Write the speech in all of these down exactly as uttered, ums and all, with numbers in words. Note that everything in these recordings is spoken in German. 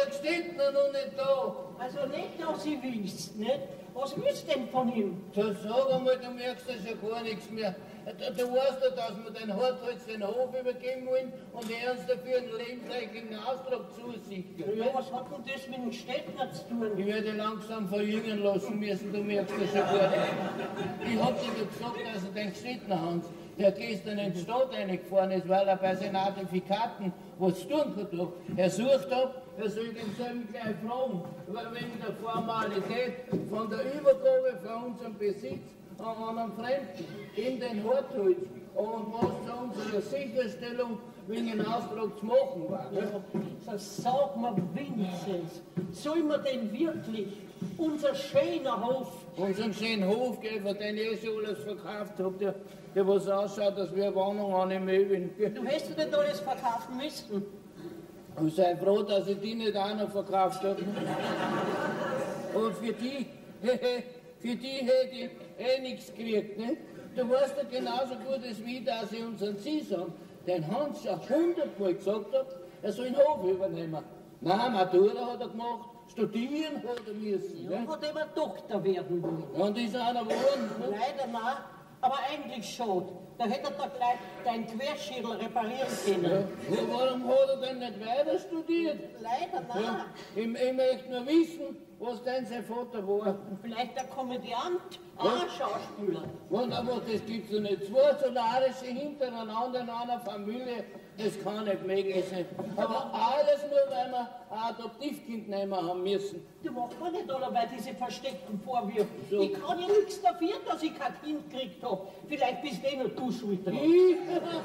der Gstettner noch nicht da. Also nicht, dass ich wisst, nicht? Was willst du denn von ihm? So, sag einmal, du merkst ja schon gar nichts mehr. Du, du weißt ja, dass wir den Hartholz den Hof übergeben wollen und er uns dafür einen lebensrechtlichen Ausdruck zusichern. Ja, was hat denn das mit dem Stettner zu tun? Ich werde langsam verjüngen lassen müssen, du merkst ja schon gar nicht. Ich hab dir doch gesagt, dass er den Gstettner Hans, der gestern in die Stadt reingefahren ist, weil er bei seinen Zertifikaten was zu tun hat. Er sucht ab, er soll denselben gleich fragen, wegen der Formalität von der Übergabe von unserem Besitz an einen Fremden in den Hartholz und was zu unserer Sicherstellung wegen einem Ausdruck zu machen war. Ja, sag mal, Vinzenz, soll man denn wirklich unser schöner Hof... Unseren schönen Hof, gell, von dem ich eh schon alles verkauft habe, der, der was ausschaut, als wäre Wohnung an im Ewig. Du hättest nicht alles verkaufen müssen. Und sei froh, dass ich die nicht auch noch verkauft habe. Und für die, für die hätte ich eh nichts gekriegt, ne? Du weißt ja genauso gut als wie, dass ich unseren Sisam, den Hans schon hundertmal gesagt habe, er soll den Hof übernehmen. Nein, Matura hat er gemacht, studieren hat er müssen. Ja, Ne? hat immer Doktor werden wollen. Und ist einer geworden. Ne? Leider nein, aber eigentlich schon. Da hätte er doch gleich deinen Querschädel reparieren können. Ja. Warum hat er denn nicht weiter studiert? Leider nein. Ja. Ich, ich möchte nur wissen, was denn sein Vater war. Vielleicht der Komödiant, auch ein Schauspieler. Und aber das gibt's ja nicht. Zwei Solarische hintereinander in einer Familie, das kann nicht möglich sein. Aber alles nur, weil wir ein Adoptivkind nehmen haben müssen. Du machst mir nicht allerweil diese versteckten Vorwürfe. So. Ich kann ja nichts dafür, dass ich kein Kind gekriegt hab. Vielleicht bist eh nur du schuld dran. Ich?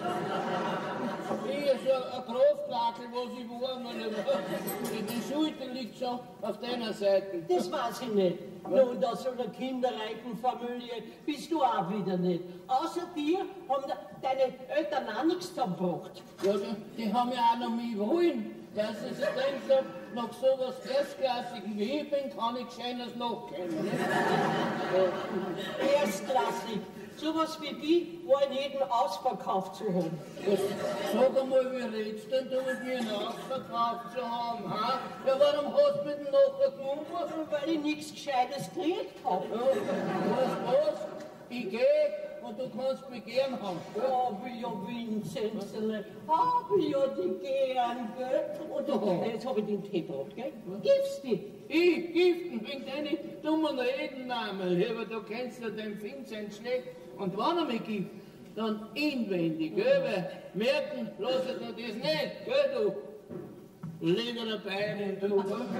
Ich ist ja ein Kraftlakel, was ich war. Meine, die Schuld liegt schon auf deiner Seite. Das weiß ich nicht. Nun, aus so einer kinderreichen Familie bist du auch wieder nicht. Außer dir haben deine Eltern auch nichts zusammengebracht. Ja, die, die haben ja auch noch mich wollen. Dass sie sich denken, nach so was Erstklassigem wie ich bin, kann ich Gescheites nachkennen. Ne? Erstklassig. Sowas wie die war in jedem ausverkauft zu haben. Was, sag einmal, wie redest denn du mit mir, einen ausverkauft zu haben? Ha? Ja, warum hast du mich denn nachher genommen? Weil ich nichts Gescheites gekriegt habe. Ja, weißt was? Ich geh und du kannst mich gern haben. Hab ich ja, Vinzenzele, hab ich ja die gern, gell? Und du, jetzt hab ich den Tee gebracht, gell? Gibst die? Ich giften wegen deinen dummen Redennamen, lieber, du kennst ja den Vincent schlecht. Und wenn er mich gibt, dann inwendig, gell? Weil merken, lass er das nicht, gell, du? Lieber dabei, du.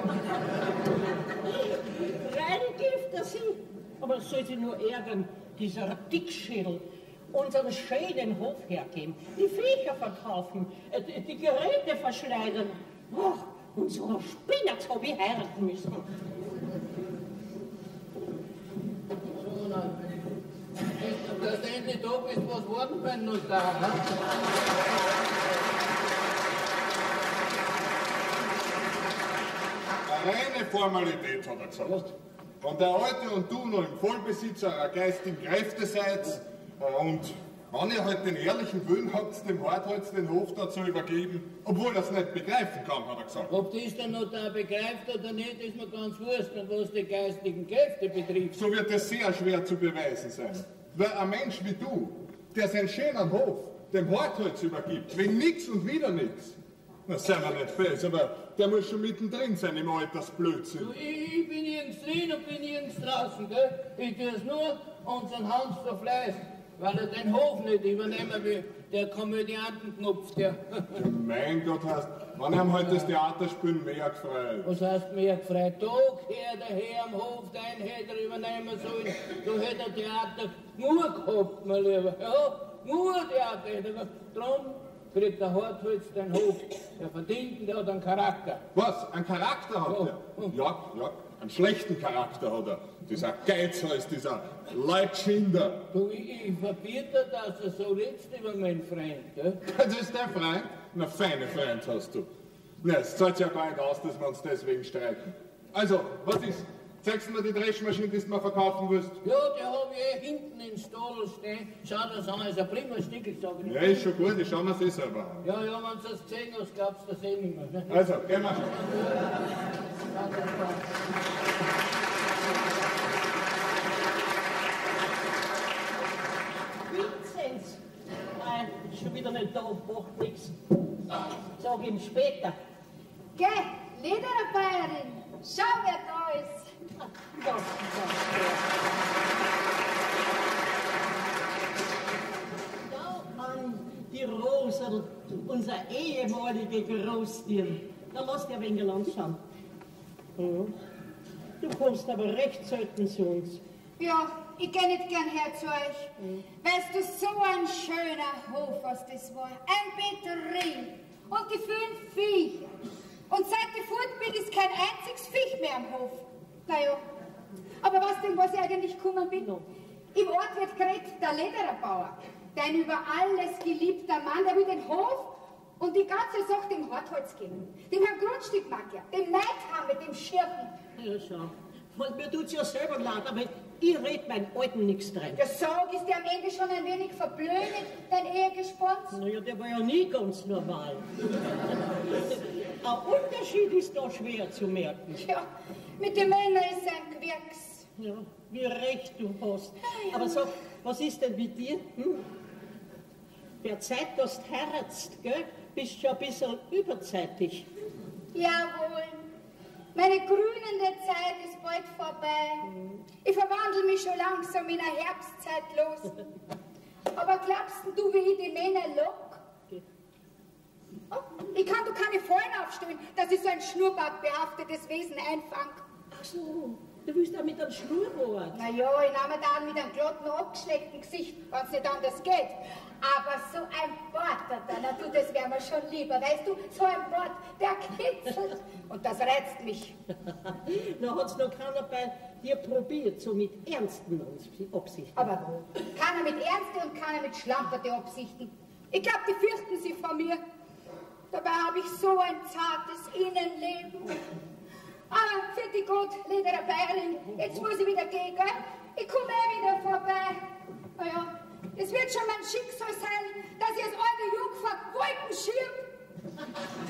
Rein Gift, das sie. Aber es soll sie nur ärgern, dieser Dickschädel. Unseren schönen Hof hergeben, die Viecher verkaufen, äh, die, die Geräte verschleudern. Ach, und so ein Spinner hab ich heiraten müssen. So, na, dass du endlich da bist, was warten beim Notar, ne? Eine reine Formalität, hat er gesagt. Wenn der Alte und du noch im Vollbesitz eurer geistigen Kräfte seid und wenn ihr halt den ehrlichen Willen habt, dem Hartholz den Hof da zu übergeben, obwohl er es nicht begreifen kann, hat er gesagt. Ob das der Notar begreift oder nicht, ist mir ganz wurscht, und was die geistigen Kräfte betrifft. So wird es sehr schwer zu beweisen sein. Weil ein Mensch wie du, der seinen schönen Hof dem Hartholz übergibt, wegen nichts und wieder nichts, na, sei mir nicht fest, aber der muss schon mittendrin sein im Altersblödsinn. Du, ich, ich bin nirgends drin und bin nirgends draußen, gell? Ich tue es nur unseren Hans verfleißt, weil er den Hof nicht übernehmen will, der Komödiantenknopf, der. Mein Gott, heißt, wenn ihm heute das Theaterspielen mehr gefreut. Was heißt mehr gefreut? Tag her, der Herr am Hof, dein hätte er übernehmen sollen. Du hättest ein Theater nur gehabt, mein Lieber. Ja, nur Theater hätte er gehabt. Drum kriegt der Hartholz den Hof. Der verdient, der hat einen Charakter. Was? Einen Charakter hat er? Ja, ja, einen schlechten Charakter hat er. Dieser Geizhals, dieser Leitschinder. Du, ich, ich verbiete, dass er so redest über meinen Freund, gell? Das ist dein Freund? Na, feine Freund hast du. Na, es zahlt ja gar nicht aus, dass wir uns deswegen streiten. Also, was ist? Zeigst du mir die Dreschmaschine, die du mir verkaufen willst? Ja, die habe ich eh hinten im Stall stehen. Schau das an, ist ein prima Stück, sag ich. Ja, ist schon gut, ich schau mir das eh selber an. Ja, ja, wenn du das gesehen hast, glaubst du das eh nicht mehr. Ne? Also, gehen wir. Vinzenz, nein, ist schon wieder nicht da, macht nichts. Sag ihm später. Geh, Ledererbayerin, schau, wer da ist. Ja, ja, ja. An die Rosel, unser ehemalige Großtier. Da lass dir ein wenig anschauen. Mhm. Du kommst aber recht selten zu uns. Ja, ich geh nicht gern her zu euch. Mhm. Weißt du, so ein schöner Hof, was das war. Ein Betrieb und die vielen Viecher. Und seit ich fort bin, ist kein einziges Viech mehr am Hof. Naja, aber was denn, was ich eigentlich gekommen bin? No. Im Ort wird geredet, der Ledererbauer, dein über alles geliebter Mann, der will den Hof und die ganze Sache dem Hartholz geben. Dem Herrn Grundstückmacher, dem Neidhammer, dem Schirchen. Ja, schau. Und mir tut's ja selber leid, aber ich red meinen Alten nichts rein. Der Sog ist dir am Ende schon ein wenig verblödet, dein Ehegesponst. Naja, der war ja nie ganz normal. Ein Unterschied ist da schwer zu merken. Ja, mit den Männern ist ein Gewirks. Ja, wie recht du hast. Aber sag, was ist denn mit dir? Hm? Der Zeit, dass du heiratst, gell? Bist schon ein bisschen überzeitig. Jawohl. Meine grünende Zeit ist bald vorbei. Ich verwandle mich schon langsam in eine Herbstzeit los. Aber glaubst du, wie ich die Männer lock? Oh, ich kann doch keine Fallen aufstellen, dass ich so ein schnurrbartbehaftetes Wesen einfang. Ach so, du willst auch mit einem Schnurrbart. Na ja, ich nehme da mit einem glatten, abgeschleckten Gesicht, wenn es nicht anders geht. Aber so ein Bart, na du, das wäre mir schon lieber, weißt du, so ein Bart, der kitzelt und das reizt mich. Na, hat's noch keiner bei dir probiert, so mit ernsten Absichten. Aber wo? Keiner mit ernste und keiner mit schlamperte Absichten. Ich glaube, die fürchten sich vor mir. Dabei habe ich so ein zartes Innenleben. Ah, für die Gott, Ledererbayerin, jetzt muss ich wieder gehen, gell? Ich komme eh wieder vorbei. Naja, es wird schon mein Schicksal sein, dass ich als alte Jungfer Wolken schirm.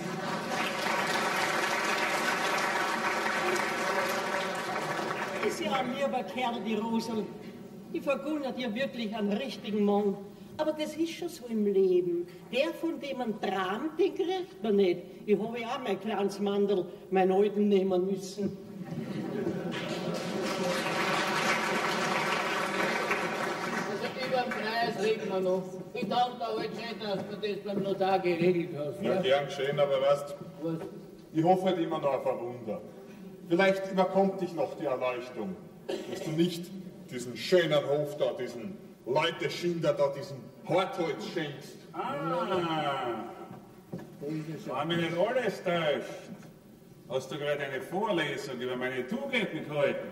Ist ja ein lieber Kerl, die Rosel. Ich vergunne dir wirklich einen richtigen Mann. Aber das ist schon so im Leben. Der, von dem man träumt, den kriegt man nicht. Ich habe ja auch mein kleines Mandel, meinen Alten nehmen müssen. Also über den Preis reden wir noch. Ich danke dir halt schön, dass du das beim Notar geregelt hast. Ja, Ja? gern geschehen, aber weißt, Was? ich hoffe halt immer noch auf ein Wunder. Vielleicht überkommt dich noch die Erleuchtung, dass du nicht diesen schönen Hof da, diesen Leuteschinder da, diesen Hartholz schenkst. Ah, war mir nicht alles täuscht. Hast du gerade eine Vorlesung über meine Tugenden gehalten?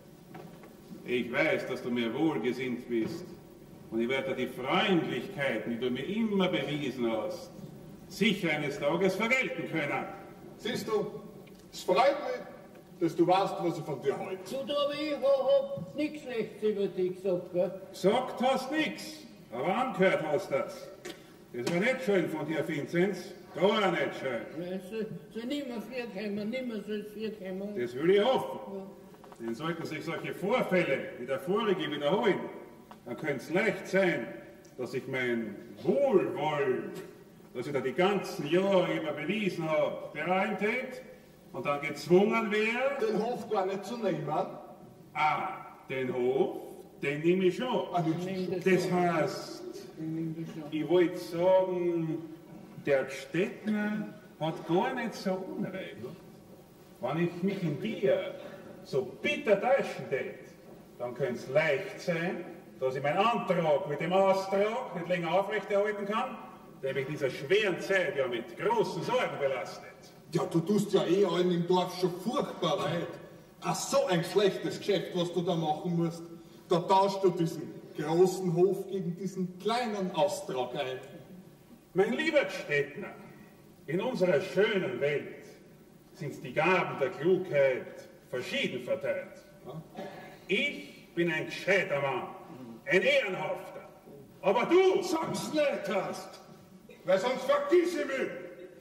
Ich weiß, dass du mir wohlgesinnt bist. Und ich werde die Freundlichkeit, die du mir immer bewiesen hast, sicher eines Tages vergelten können. Siehst du, es freut mich, dass du weißt, was ich von dir halte. Du, da hab ich hab nichts Schlechtes über dich gesagt, gell? Gesagt hast nix, aber angehört hast das. Das war nicht schön von dir, Vinzenz. Gar nicht schön. Ja, so, so nimmer vier kommen, nimmer so vier kommen. Das will ich hoffen. Denn sollten sich solche Vorfälle wie der vorige wiederholen, dann könnte es leicht sein, dass ich mein Wohlwollen, das ich da die ganzen Jahre immer bewiesen habe, bereuen tät und dann gezwungen wäre. Den Hof gar nicht zu nehmen. Ah, den Hof, den nehme ich schon. Ah, Nimm das Das schon. heißt, Nimm das schon. ich wollte sagen, der Gstettner hat gar nicht so unrecht. Wenn ich mich in dir so bitter täuschen tät, dann könnte es leicht sein, dass ich meinen Antrag mit dem Austrag nicht länger aufrechterhalten kann, der mich in dieser schweren Zeit ja mit großen Sorgen belastet. Ja, du tust ja eh allen im Dorf schon furchtbar leid. Ach, so ein schlechtes Geschäft, was du da machen musst. Da tauschst du diesen großen Hof gegen diesen kleinen Austrag ein. Mein lieber Gstettner, in unserer schönen Welt sind die Gaben der Klugheit verschieden verteilt. Ich bin ein gescheiter Mann, ein ehrenhafter. Aber du... Sag's nicht hast, weil sonst vergiss ich mich.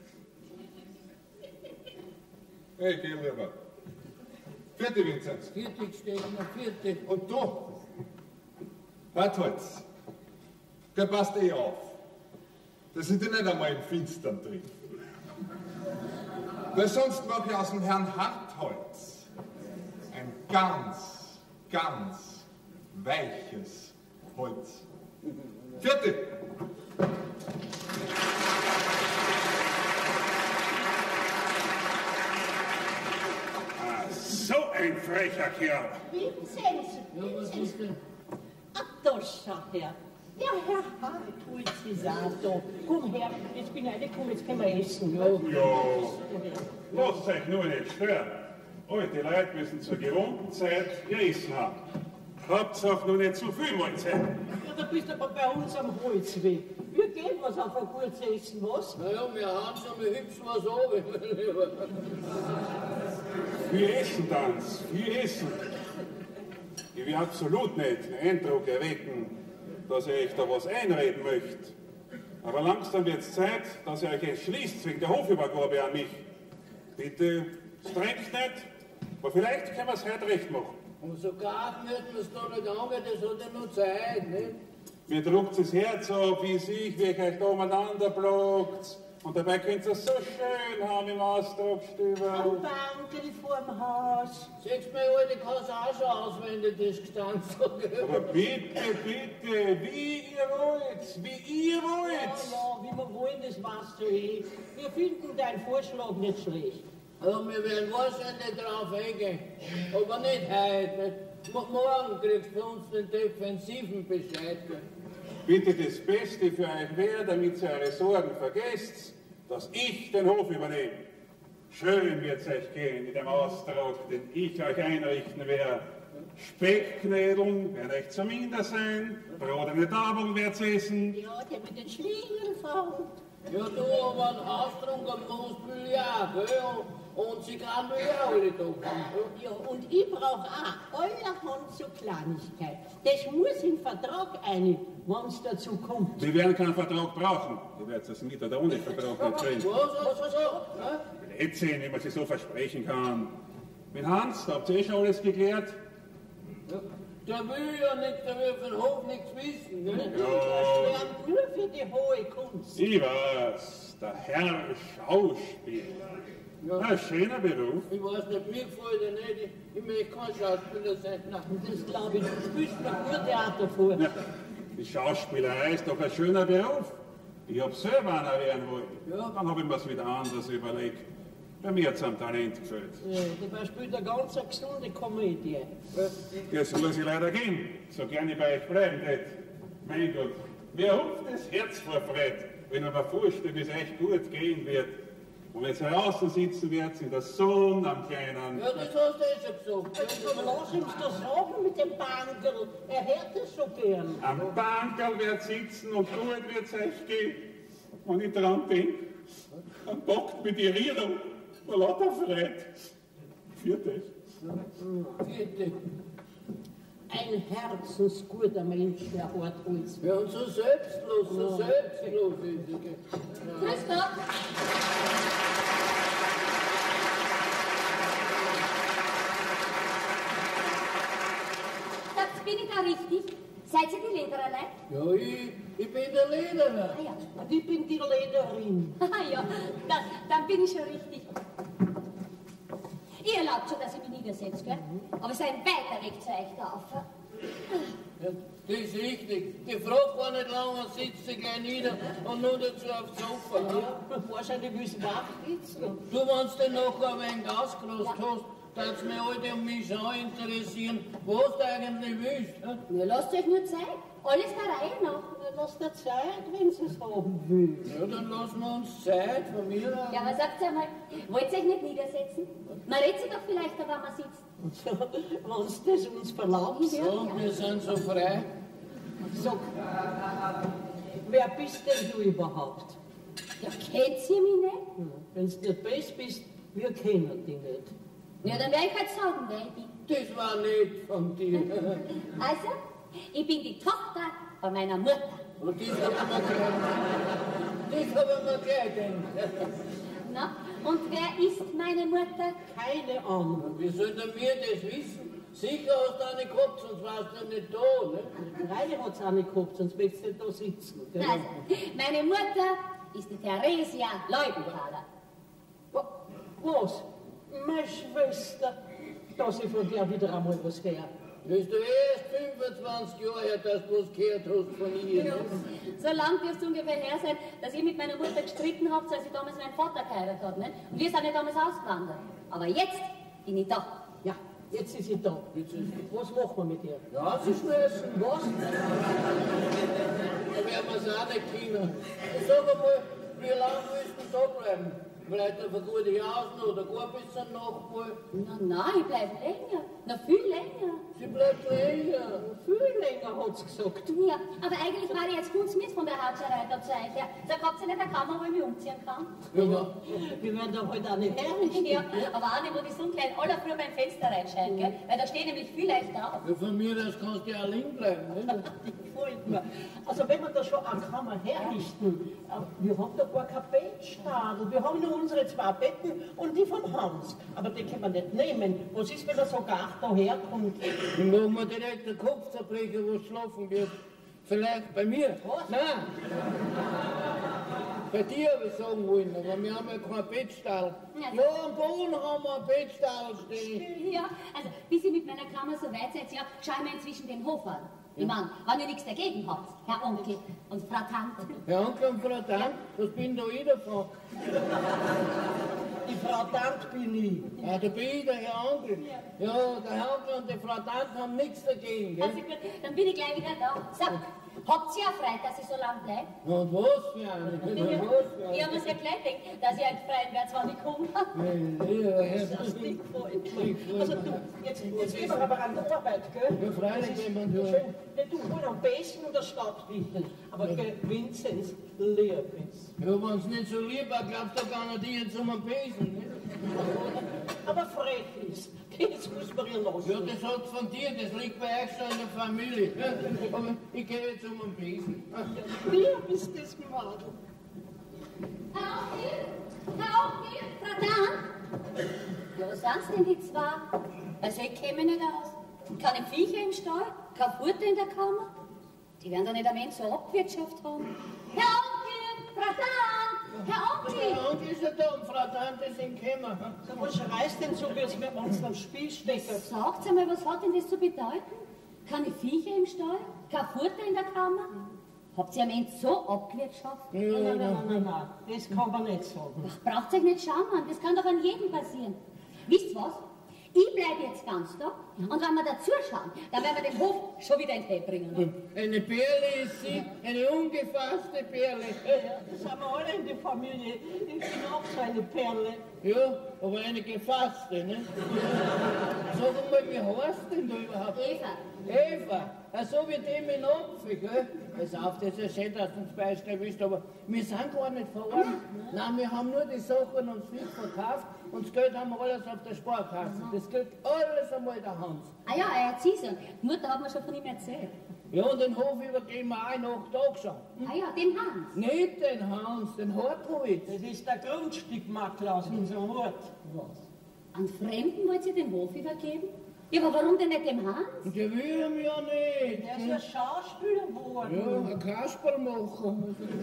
Hey, geh lieber. Vierte, Vinzenz. Vierte Stegner, vierte. Und du? Hartholz, der passt eh auf. Das sind die nicht einmal im Finstern drin. Weil sonst mag ich aus dem Herrn Hartholz ein ganz, ganz weiches Holz. Vierte. Ah, so ein frecher Kerl. Vinzenz, Ja, was Vinzenz. ist denn? Ach, da schau her. Der Herr Hartholz ist auch da. Komm her, jetzt bin ich reingekommen, jetzt können wir essen. Ja. Ja, lasst euch nur nicht stören. Alte Leute müssen zur gewohnten Zeit ihr Essen haben. Hauptsache nur nicht zu viel Mahlzeit. Ja, da bist du aber bei uns am Holzweg. Wir gehen was auf ein gutes Essen, was? Naja, wir haben schon mal hübsch was oben. Viel Essen, Tanz, viel Essen. Ich will absolut nicht den Eindruck erwecken, dass ich euch da was einreden möchte. Aber langsam wird es Zeit, dass ihr euch entschließt wegen der Hofübergabe an mich. Bitte strengt nicht, aber vielleicht können wir es heute recht machen. Und so gar würden wir es da nicht angehen, das hat ja noch Zeit, nicht? Mir druckt das Herz ab, wie sich, wie ich euch da umeinander blockt. Und dabei könnt ihr es so schön haben im Ausdruckstüber. Am Bankel vorm Haus. Siehst du, meine Alte kann es auch schon auswendig, das gestanden so. Aber bitte, bitte, wie ihr wollt, wie ihr Ja, wollt. ja, wie wir wollen, das weißt du eh. Wir finden deinen Vorschlag nicht schlecht. Also, wir werden wahrscheinlich drauf eingehen. Aber nicht heute. Mo- Morgen kriegst du von uns den defensiven Bescheid. Bitte das Beste für euch wäre, damit ihr eure Sorgen vergesst, dass ich den Hof übernehme. Schön wird's euch gehen mit dem Ausdruck, den ich euch einrichten werde. Speckknädeln werden euch zum Minder sein, brodene Tafeln wird's essen. Ja, der mit den Schlingen fahren. Ja, du, aber einen Austrunk musst du ja, gell? Und sie kann mir ja alle da. Ja, und ich brauche auch allerhand so Kleinigkeit. Das muss im Vertrag rein, wenn es dazu kommt. Wir werden keinen Vertrag brauchen. Ihr werdet es mit oder ohne Vertrag nicht kriegen. Was, was, was, was? Blödsinn, wie man sich so versprechen kann. Mit Hans, da habt ihr eh schon alles geklärt? Der will ja nicht, der will von Hof nichts wissen, Ja. ne? Du schwärmt nur für die hohe Kunst. Ich weiß, der Herr Schauspieler. Ein schöner Beruf. Ich weiß nicht, mir gefällt er nicht. Ich, ich möchte kein Schauspieler sein. Nein. Das glaube ich, du spielst mir nur Theater vor. Ja, die Schauspielerei ist doch ein schöner Beruf. Ich hab selber einer werden wollen. Ja. Dann habe ich mir's wieder anders überlegt. Bei mir hat's am Talent gefällt. Ja, dabei spielt eine ganz eine gesunde Komödie. Jetzt muss ich leider gehen, so gerne ich bei euch bleiben hätte. Mein Gott, mir hupft das Herz vor Freude, wenn ich mir vorstelle, wie es euch gut gehen wird. Und wenn ihr draußen sitzen werdet, in der Sonne am Kleinen. Ja, das hast du eh schon gesagt. Jetzt aber lass uns das sagen mit dem Bankerl. Er hört es so gern. Am Bankerl wird sitzen und gut wird's euch gehen. Wenn ich dran denke, dann packt mich die Rierung vor lauter Freude. Vierte. Vierte. Ein herzensguter Mensch, der Hartholz. Ja, und so selbstlos, so selbstlos ist er. gell? Grüß Gott. Das bin ich da richtig? Seid ihr die Ledererlei? Ja, ich, ich bin der Lederer. Ah ja. Und ich bin die Lederin. Ah ja, dann, dann bin ich schon richtig. Ihr erlaubt schon, dass ich mich niedersetze, gell? Aber es ist ein weiter Weg zu euch da auf. Ja, das ist richtig. Die fragt gar nicht lange, sitzt sie gleich nieder und nur dazu aufs Sofa. Ne? Ja, wahrscheinlich müssen wir auch sitzen. Du, wenn du den noch ein wenig ausgerüstet hast, dass mich alle um mich schon interessieren, was du eigentlich willst. Ne? Ja, lasst euch nur Zeit. Alles der Reihe nach. Lass dir Zeit, wenn sie es haben will. Ja, dann lassen wir uns Zeit von mir aus. Ja, aber sagt einmal, wollt ihr euch nicht niedersetzen? Man redet sich doch vielleicht, da, wenn man sitzt. Wenn du das uns verlangst. Ja, und wir sind so frei. Sag, wer bist denn du überhaupt? Ja, kennt ihr mich nicht? Wenn du nicht best bist, wir kennen dich nicht. Ja, dann werde ich halt sagen, wer ich bin. Das war nett von dir. Also, ich bin die Tochter von meiner Mutter. Und das habe ich mir gleich, das habe ich mir gleich gedacht. Na, und wer ist meine Mutter? Keine Ahnung. Und wie soll denn wir das wissen? Sicher hast du eine gehabt, sonst warst du nicht da, ne? Freilich hat es auch nicht gehabt, sonst willst du nicht da sitzen. Gell? Also, meine Mutter ist die Theresia Leubenthaler. Was? Meine Schwester, dass ich von dir wieder einmal was her. Das ist doch erst fünfundzwanzig Jahre her, dass du was gehört hast von ihr. Ja. Ne? So lang dürfte es ungefähr her sein, dass ihr mit meiner Mutter gestritten habt, als sie damals meinen Vater geheiratet hat. Ne? Und wir sind ja damals ausgewandert. Aber jetzt bin ich da. Ja, jetzt ist sie da. Jetzt ist Was machen wir mit ihr? ja, sie schmeißen. Was? Da werden wir es auch nicht können. Sag einmal, wie lange willst du da bleiben? Vielleicht auf ein gutes Jahr oder gar bis zum Nachbar? Na, nein, ich bleib länger. Na, viel länger. Sie bleibt länger. Viel länger hat sie gesagt. Ja, aber eigentlich war ich jetzt kurz mit von der Hauptschreiter zu euch. Ja. Sag, habt ihr nicht eine Kammer, wo ich mich umziehen kann? Ja, Wir werden da heute auch nicht herrichten. Ja, aber auch nicht, wo die Sonne gleich aller früh beim Fenster reinscheint, gell? Weil da steht nämlich viel leicht auf. ja, von mir aus kannst du ja allein bleiben. Ne? Gefällt mir. Also wenn wir da schon eine Kammer herrichten, äh, wir haben da gar kein Bettstadel, wir haben nur unsere zwei Betten und die von Hans. Aber die können wir nicht nehmen. Was ist, wenn er so gar daherkommt? Dann machen wir direkt den Kopf zerbrechen, wo es schlafen wird. Vielleicht bei mir. Was? Nein. Bei dir habe ich sagen wollen, aber wir haben ja keinen Bettstall. Ja. Ja, am Boden haben wir einen Bettstall stehen. Ja, also bis ihr mit meiner Kammer so weit seid, ja, schau mir inzwischen den Hof an. Ich meine, wenn ihr nichts dagegen habt, Herr Onkel und Frau Tante. Herr Onkel und Frau Tante, was bin da ich davon? Die Frau Tante bin ich. Ja, da bin ich der Herr Onkel. Ja, der Herr Onkel und die Frau Tante haben nichts dagegen, Also gell? gut, dann bin ich gleich wieder da. So, habt ihr ja frei, dass ich so lang bleibe? Und was für eine? Ja, Was für ich habe mir ja gleich gedacht, dass ihr halt frei werdet, wenn ich komme. eine? Ja, ja, Das ja. Ding gefällt mir. Also du, jetzt, jetzt gehen wir aber an die Arbeit, gell? Ja, freilich, Das ist wenn man hört. schön. Nicht du wohl am besten und der Stadt richten. Aber gell, Vinzenz, lieb ist. Ja, wenn es nicht so lieb war, glaubst du gar nicht, ich jetzt um den Besen. Ne? Aber frech ist, das muss man ihr lassen. Ja, das hat von dir, das liegt bei euch schon in der Familie. Ne? Aber ich gehe jetzt um den Besen. Lieb ist das Madel. Herr Onkel, Herr Onkel, Frau Tante. Ja, was sind denn die zwei? Also ich käme nicht aus. Keine Viecher im Stall, kein Futter in der Kammer. Die werden doch nicht am Ende so Abwirtschaft haben. Herr Onkel, Frau Tante, Herr Onkel. Der Onkel ist ja da und Frau Tante ist im Kämmer. So, was schreist denn so, als wenn wir uns am Spiel stecken? Sagt einmal, was hat denn das zu bedeuten? Keine Viecher im Stall, kein Futter in der Kammer? Habt ihr am Ende so abgewirtschaftet? Nein, nein, nein, nein, nein, das kann man nicht sagen. Ach, braucht euch nicht schauen, das kann doch an jedem passieren. Wisst was? Ich bleibe jetzt ganz da und wenn wir dazu schauen, dann werden wir den Hof schon wieder in den Tee bringen. Eine Perle ist sie, eine ungefasste Perle. Ja, das haben wir alle in der Familie. Ich bin auch so eine Perle. Ja, aber eine gefasste, ne? Sag mal, wie heißt denn du überhaupt? Eva. Eva, ach so wie die mit Apfel, gell? Pass auf, das ist ja schön, dass du uns Beispiel bist, aber wir sind gar nicht verarmt. Nein, wir haben nur die Sachen uns fix verkauft und das Geld haben wir alles auf der Sparkasse. Das gilt alles einmal der Hans. Ah ja, er hat sie so. Die Mutter hat mir schon von ihm erzählt. Ja, und den Hof übergeben wir auch nach Tag schon. Ah ja, den Hans. Nicht den Hans, den Hartowitz. Das ist der Grundstückmakler aus unserem Ort. An Fremden wollt ihr den Hof übergeben? Ja, aber warum denn nicht dem Hans? Und der will ihn ja nicht. Der ist ja Schauspieler geworden. Ja, ein Kasperlmacher.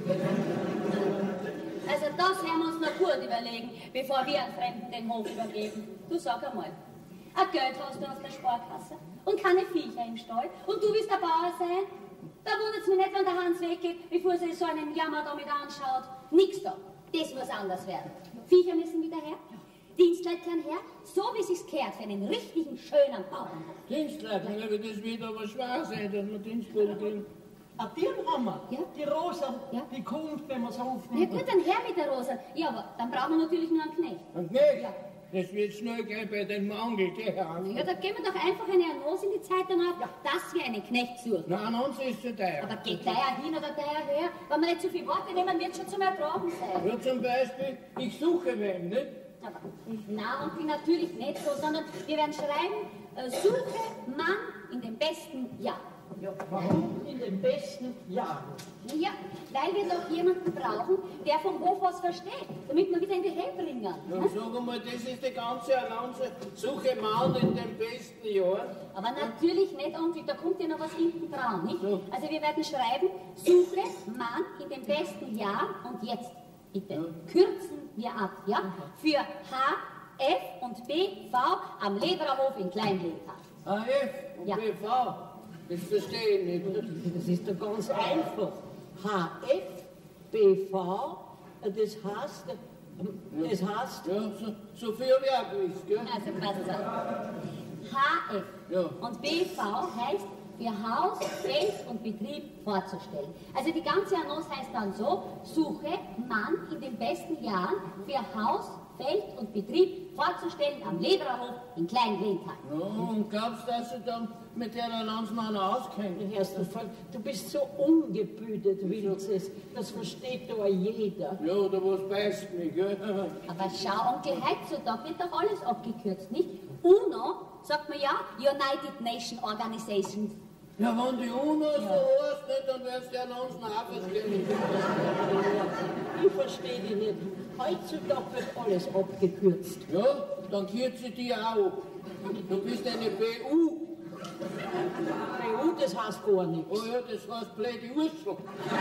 Also das werden wir uns noch gut überlegen, bevor wir an Fremden den Hof übergeben. Du sag einmal, ein Geld hast du auf der Sparkasse und keine Viecher im Stall und du willst der Bauer sein? Da wundert es mich nicht, wenn der Hans weggeht, bevor sich so einen Jammer damit anschaut. Nix da. Das muss anders werden. Viecher müssen wieder her. Dienstleute können her, so wie sich's kehrt für einen richtigen, schönen Bauern. Dienstleister, ja, wie das wird aber schwer sein, dass wir Dienstleute kriegen. Ah, den haben wir. Ja. Die Rosa, Ja. die kommt, wenn wir es rufen. Ja gut, dann her mit der Rosa. Ja, aber dann brauchen wir natürlich nur einen Knecht. Und nicht? Ja. Das wird schnell gehen bei den Mangel, gell, Herr Hans? Ja, da geben wir doch einfach eine Annonce in die Zeitung auf, dass wir einen Knecht suchen. Nein, uns ist zu teuer. Aber geht der ja hin oder der ja her? Wenn wir nicht zu viel Worte nehmen, wird schon zum Ertragen sein. Ja, zum Beispiel, ich suche wen, nicht? Aber, na, und natürlich nicht so, sondern wir werden schreiben, äh, suche Mann in den besten Jahren. Ja, warum in den besten Jahren? Ja, weil wir doch jemanden brauchen, der vom Hof was versteht, damit wir wieder in die Hände bringen. Ja, sag mal, das ist die ganze Annonce. Suche Mann in den besten Jahren. Aber natürlich nicht, Onkel, da kommt ja noch was hinten dran, nicht? So. Also wir werden schreiben, suche Mann in den besten Jahren und jetzt, bitte, Ja. kürzen wir ab, ja? Für H, F und B, V am Ledererhof in Kleinlehtal. H F und Ja. B V. Das verstehe ich nicht. Das ist doch ganz einfach. H F, B V, das heißt, das heißt, Ja, so, so viel habe ich auch gewusst, gell? Also pass auf. H F Ja. und B V heißt für Haus, Feld und Betrieb vorzustellen. Also die ganze Annonce heißt dann so, suche Mann in den besten Jahren für Haus, Feld und Betrieb vorzustellen am Ledererhof in Kleinlehtal. Ja, und glaubst du, dass du dann mit der Annonce noch auskennt? Erst einmal, du bist so ungebildet, Wilzes, das versteht doch jeder. Ja, oder was beißt mich, gell? Aber schau, Onkel, heutzutage wird doch alles abgekürzt, nicht? UNO, sagt man ja, United Nation Organization. Ja, wenn die UNO so heißt, nicht, dann wirst du die Annonce auch verstehen. Ich verstehe dich nicht. Heutzutage wird alles abgekürzt. Ja, dann kürze ich die auch ab. Du bist eine B U. B U, das heißt gar nichts. Oh ja, das heißt blöde Urschel.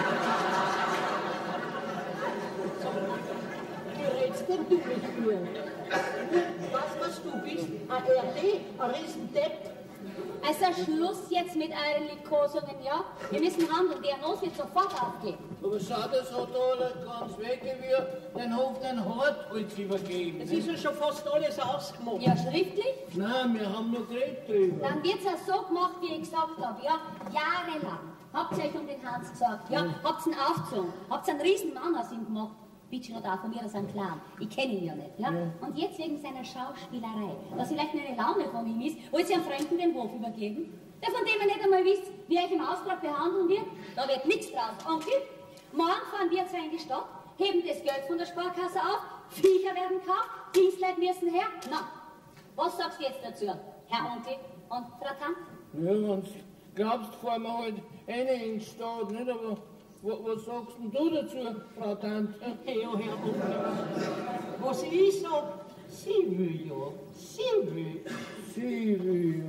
Wie redst denn du mit mir? Was, was du bist? Ein R D, ein Riesendepp. Also Schluss jetzt mit euren Liebkosungen, ja? Wir müssen handeln, die Annonce wird sofort aufgehen. Aber schau, das hat alles ganz weg, wie den Hof den Hartholz übergeben. Es ist ja schon fast alles ausgemacht. Ja, schriftlich? Nein, wir haben noch geredet drüber. Dann wird's ja so gemacht, wie ich gesagt habe, ja? Jahrelang. Habt ihr euch um den Hans gesagt, ja? Habt ihn aufgezogen, habt einen riesen Mann aus ihm gemacht. Bitte noch da von mir, das ist ein Clan. Ich kenne ihn ja nicht, ja? Und jetzt wegen seiner Schauspielerei, was vielleicht nur eine Laune von ihm ist, wollt ihr einem Fremden den Hof übergeben? Der, von dem ihr nicht einmal wisst, wie euch im Auftrag behandeln wird? Da wird nichts draus, Onkel. Morgen fahren wir zwei in die Stadt, heben das Geld von der Sparkasse auf, Viecher werden gekauft, Dienstleute müssen her. Na, was sagst du jetzt dazu, Herr Onkel und Frau Tante? Ja, wenn du glaubst, fahren wir halt eine in die Stadt, nicht? Aber wa- was sagst denn du dazu, Frau Tante? Ja, Herr Onkel. Was ich sag, sie will ja. Sie will. Sie will.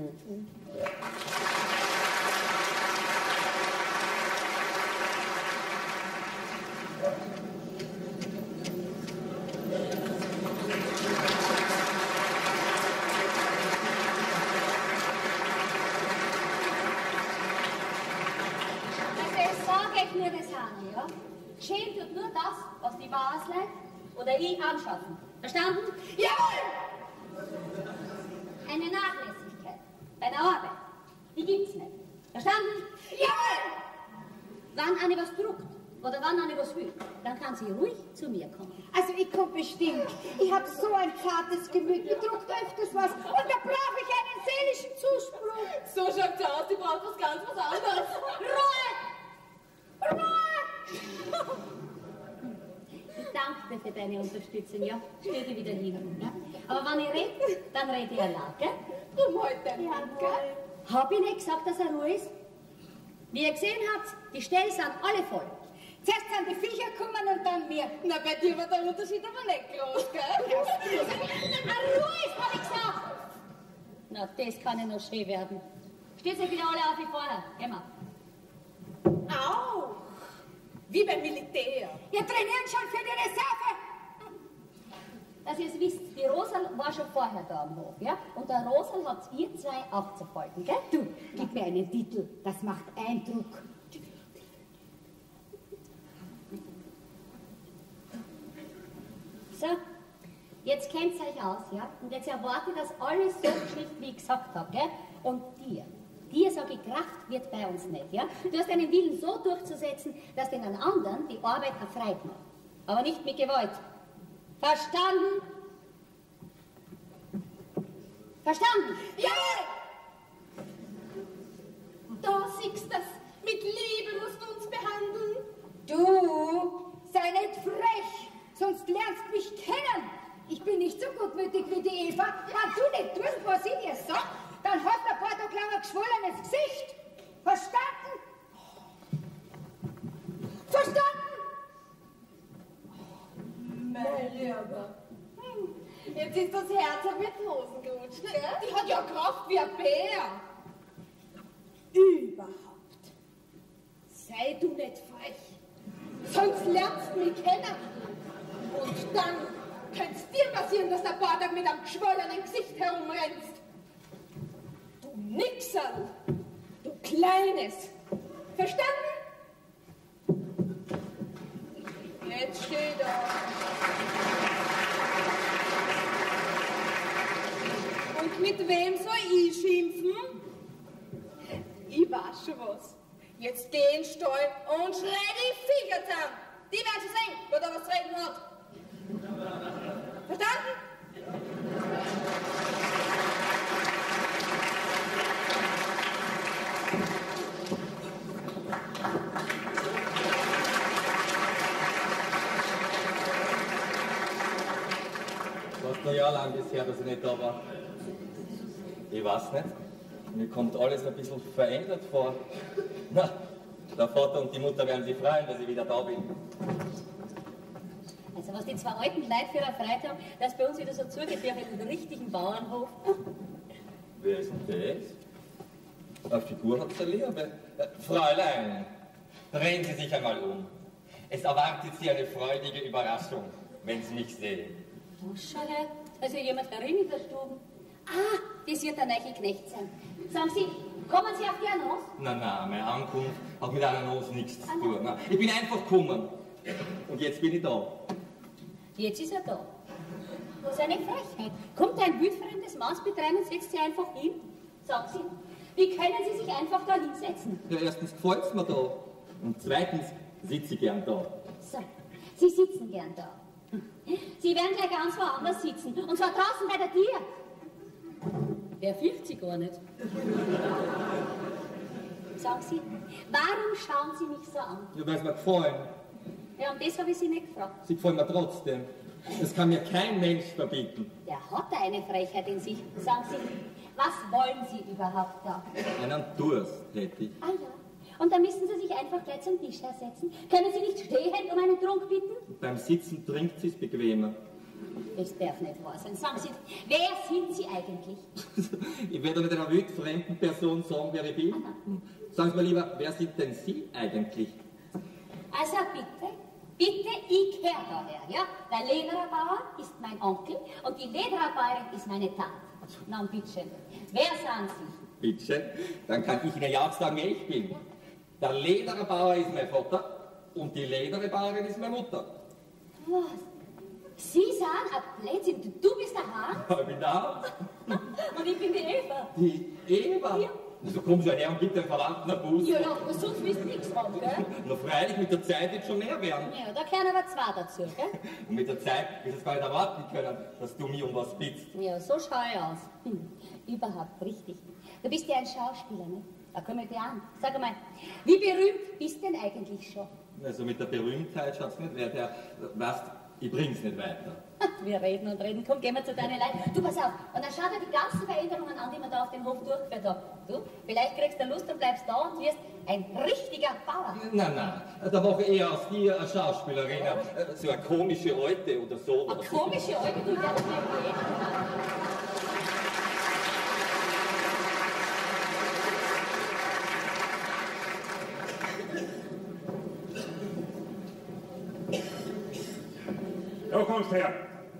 Also ich sage euch nur das eine, ja? Schön tut nur das, was die Basler oder ich anschaffen. Verstanden? Jawohl! Eine Nachlässigkeit bei der Arbeit, die gibt's nicht. Verstanden? Jawohl! Wenn eine was druckt oder wenn eine was will, dann kann sie ruhig zu mir kommen. Also ich komme bestimmt. Ich habe so ein zartes Gemüt. Mir druckt öfters was. Und da brauche ich einen seelischen Zuspruch. So schaut's aus, die braucht was ganz was anderes. Ruhe! Ruhe! Ich danke dir für deine Unterstützung, ja? Stell dir wieder hin, ja? Aber wenn ich rede, dann rede ich laut, gell? Du heute dein Hand, gell? Hab ich nicht gesagt, dass er ruhig ist? Wie ihr gesehen habt, die Stellen sind alle voll. Zuerst sind die Viecher gekommen und dann wir. Na, bei dir war der Unterschied aber nicht groß, gell? Ah, ruhig, hab ich gesagt! Na, das kann ja noch schön werden. Steht euch wieder alle auf wie vorher. Emma. Au! Wie beim Militär. Wir trainieren schon für die Reserve. Dass ihr es wisst, die Rosal war schon vorher da am Hof, ja? Und der Rosal habt ihr zwei aufzufolgen, gell? Du, gib mir einen Titel. Das macht Eindruck. So, jetzt kennt ihr euch aus, ja? Und jetzt erwarte ich, dass alles so geschieht, wie ich gesagt habe, gell? Und dir, dir sage ich, Kraft wird bei uns nicht, ja? Du hast deinen Willen so durchzusetzen, dass den anderen die Arbeit erfreit macht. Aber nicht mit Gewalt. Verstanden? Verstanden? Jawohl! Da siehst du das. Mit Liebe musst du uns behandeln. Du, sei nicht frech, sonst lernst mich kennen. Ich bin nicht so wenn, wenn du nicht tust, was ich dir sag, dann hast du ein paar Tage lang ein geschwollenes Gesicht. Verstanden? Verstanden? Mein Lieber. Hm. Jetzt ist das Herz auf mit Hosen gerutscht, gell? Die hat ja Kraft wie ein Bär. Überhaupt. Sei du nicht frech. Sonst lernst du mich kennen. Und dann könnte es dir passieren, dass der Bader mit einem geschwollenen Gesicht herumrennst. Du Nixerl. Du Kleines. Verstanden? Jetzt steh da. Und mit wem soll ich schimpfen? Ich weiß schon was. Jetzt geh in den Stall und schrei die Viecher zusammen. Die werden schon sehen, wer da was zu reden hat. Verstanden? Fast ein Jahr lang bisher, dass ich nicht da war. Ich weiß nicht. Mir kommt alles ein bisschen verändert vor. Na, der Vater und die Mutter werden sich freuen, dass ich wieder da bin. Also was die zwei alten Leute für eine Freude haben, dass bei uns wieder so zugeht wie auf einem richtigen Bauernhof. Wer ist denn das? Eine Figur hat sie Liebe. Äh, Fräulein, drehen Sie sich einmal um. Es erwartet Sie eine freudige Überraschung, wenn Sie mich sehen. Oh, Schale, also jemand darin in der Stube. Ah, das wird der neue Knecht sein. Sagen Sie, kommen Sie auf die Annonce? Nein, nein, meine Ankunft hat mit einer Annonce nichts zu tun. Nein, ich bin einfach gekommen. Und jetzt bin ich da. Jetzt ist er da. Das ist eine Frechheit. Kommt ein wildfremdes Maus betreiben und setzt sie einfach hin? Sagen Sie, wie können Sie sich einfach da hinsetzen? Ja, erstens gefällt es mir da. Und zweitens sitze ich gern da. So, Sie sitzen gern da. Sie werden gleich ganz woanders sitzen. Und zwar draußen bei der Tür. Der fühlt sie gar nicht. Sagen Sie, warum schauen Sie mich so an? Ja, weil es mir gefallen. Ja, und das habe ich Sie nicht gefragt. Sie gefallen mir trotzdem. Das kann mir kein Mensch verbieten. Der hat da eine Frechheit in sich. Sagen Sie, was wollen Sie überhaupt da? Einen Durst hätte ich. Ah ja. Und dann müssen Sie sich einfach gleich zum Tisch ersetzen. Können Sie nicht stehend um einen Trunk bitten? Beim Sitzen trinkt sie es bequemer. Das darf nicht wahr sein. Sagen Sie, wer sind Sie eigentlich? Ich werde nicht einer wildfremden Person sagen, wer ich bin. Sagen Sie mir lieber, wer sind denn Sie eigentlich? Also bitte, bitte, ich kehre daher, ja? Der Ledererbauer ist mein Onkel und die Ledererbauerin ist meine Tante. Na, bitteschön. Wer sind Sie? Bitteschön. Dann kann ich Ihnen ja auch sagen, wer ich bin. Der Ledererbauer ist mein Vater und die Ledererbauerin ist meine Mutter. Was? Sie sind ein Blödsinn. Du bist der Hahn? Ich bin da. Und ich bin die Eva. Die Eva? Ja. So komm schon her und gib den verdammten Bus. Ja, ja, aber sonst willst du nichts haben, gell? Na freilich, mit der Zeit wird schon mehr werden. Ja, da gehören aber zwei dazu, gell? Und mit der Zeit wirst du es gar nicht erwarten können, dass du mich um was bittst. Ja, so schaue ich aus. Hm, überhaupt richtig. Du bist ja ein Schauspieler, ne? Da komme ich dir an. Sag einmal, wie berühmt bist denn eigentlich schon? Also mit der Berühmtheit schaut's nicht wer der, weißt, ich bring's nicht weiter. Wir reden und reden. Komm, gehen wir zu deinen Leuten. Du, pass auf. Und dann schau dir die ganzen Veränderungen an, die man da auf dem Hof durchgeführt hat. Du, vielleicht kriegst du Lust und bleibst da und wirst ein richtiger Bauer. Nein, nein, da mache ich eher aus dir eine Schauspielerin, so eine komische Alte oder so. Eine komische Alte, du wirst mir gehen. Da kommst her.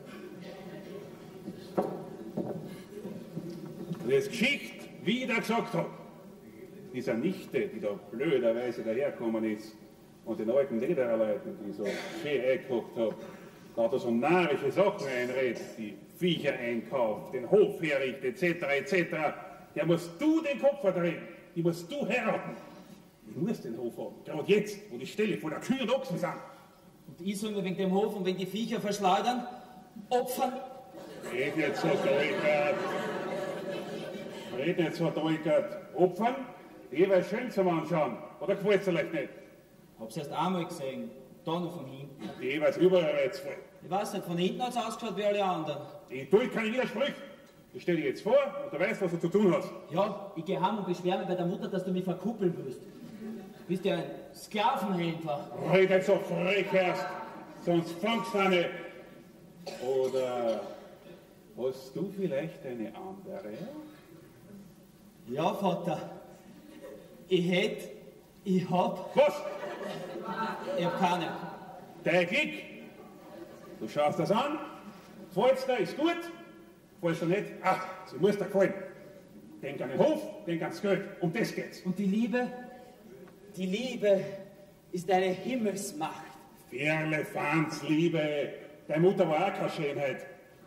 Und jetzt Geschichte, wie ich da gesagt habe. Dieser Nichte, die da blöderweise dahergekommen ist und den alten Ledererleuten, die so schön eingekocht hat, da hat er so narrische Sachen einredet, die Viecher einkauft, den Hof herrichtet, et cetera et cetera. Der musst du den Kopf verdrehen, die musst du heiraten. Ich muss den Hof haben, gerade jetzt, wo die Stelle vor der Kühe und Ochsen sind. Und ich soll mir wegen dem Hof und wegen die Viecher verschleudern, opfern? Red nicht so, Dolgert. Red nicht so, Dolgert. Opfern? Die wäre schön zum Anschauen. Oder gefällt es dir vielleicht nicht? Hab's erst einmal gesehen, da noch von hinten. Die wäre überall reizvoll. Ich weiß nicht, von hinten hat es ausgeschaut wie alle anderen. Ich tue keine Widersprüche. Ich stelle dir jetzt vor und du weißt, was du zu tun hast. Ja, ich gehe heim und beschwere mich bei der Mutter, dass du mich verkuppeln willst. Du bist ja ein Sklavenhändler. Red nicht so frech erst, sonst fangst du eine. Oder hast du vielleicht eine andere? Ja, Vater. Ich hätte, ich hab... Was? Ich hab keine. Der Glück. Du schaust das an, fällt's dir, ist gut, fällt's dir nicht, ach, sie muss dir gefallen. Denk an den Hof, denk ans Geld, um das geht's. Und die Liebe, die Liebe ist eine Himmelsmacht. Firlefanz-Liebe, deine Mutter war auch keine Schönheit.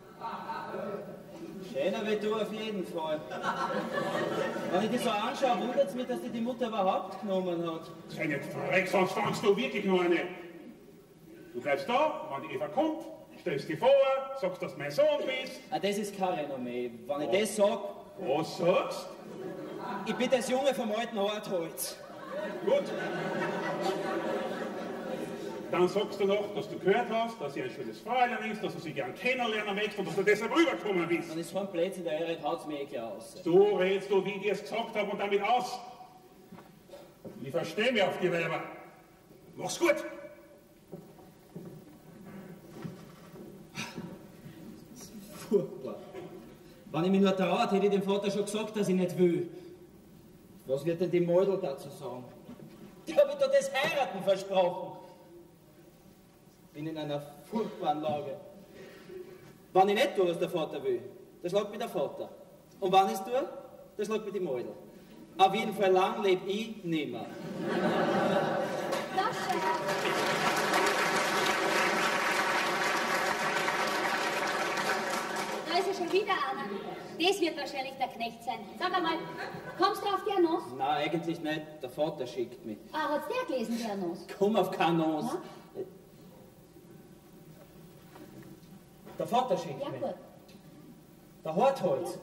Schöner wie du auf jeden Fall. Wenn ich dich so anschaue, wundert es mich, dass die die Mutter überhaupt genommen hat. Sei nicht frech, sonst fangst du wirklich noch eine. Du bleibst da, wenn die Eva kommt, stellst dich vor, sagst, dass du mein Sohn bist. Ah, das ist kein Renommee. Wenn ich das sag, Was sagst? ich bin das Junge vom alten Hartholz. Gut. Dann sagst du noch, dass du gehört hast, dass sie ein schönes Fräulein ist, dass du sie gern kennenlernen möchtest und dass du deshalb rübergekommen bist. Wenn ich so ein Blödsinn der Ehre haut's mir eh klar aus. So redest du, wie ich dir es gesagt habe und damit aus. Ich verstehe mich auf die Weiber. Mach's gut. Furchtbar. Wenn ich mich nur traut, hätte ich dem Vater schon gesagt, dass ich nicht will. Was wird denn die Mädel dazu sagen? Die habe ich doch das Heiraten versprochen. Bin in einer furchtbaren Lage. Wenn ich nicht tue, was der Vater will, dann schlägt mich der Vater. Und wenn ich es tue, dann schlägt mich die Mädel. Auf jeden Fall lang lebe ich nimmer. Das Da ist ja schon wieder einer. Das wird wahrscheinlich der Knecht sein. Sag einmal, kommst du auf die Annonce? Nein, eigentlich nicht. Der Vater schickt mich. Ah, hat's der gelesen, die Annonce? Komm auf keine Annonce. Ja? Der Vater schickt Ja, mich. gut. Der Hartholz.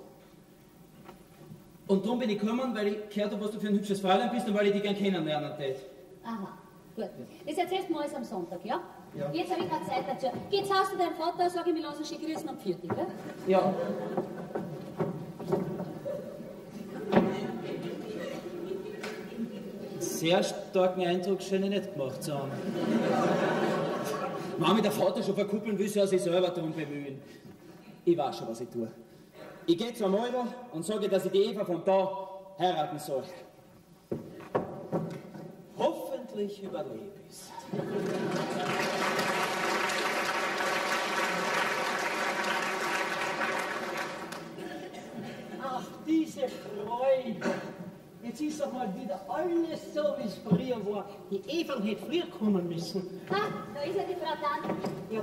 Und darum bin ich gekommen, weil ich gehört habe, was du für ein hübsches Fräulein bist und weil ich dich gern kennenlernen tät. Aha, gut. Das erzählst du mir alles am Sonntag, ja? Ja. Jetzt habe ich keine Zeit dazu. Geh jetzt Haus zu deinem Vater, sag ich mir, lass ihn schicken, grüßen und Viertel, gell? Ja. Sehr starken Eindruck scheine ich nicht gemacht zu haben. Wenn mich der Vater schon verkuppeln will, soll er sich selber darum bemühen. Ich weiß schon, was ich tue. Ich gehe zur Mäuler und sage, dass ich die Eva von da heiraten soll. Hoffentlich überlebe ich's. Ach, diese Freude. Jetzt ist doch mal wieder alles so, wie es früher war. Die Eva hätte früher kommen müssen. Ah, da ist ja die Frau Dann. Ja.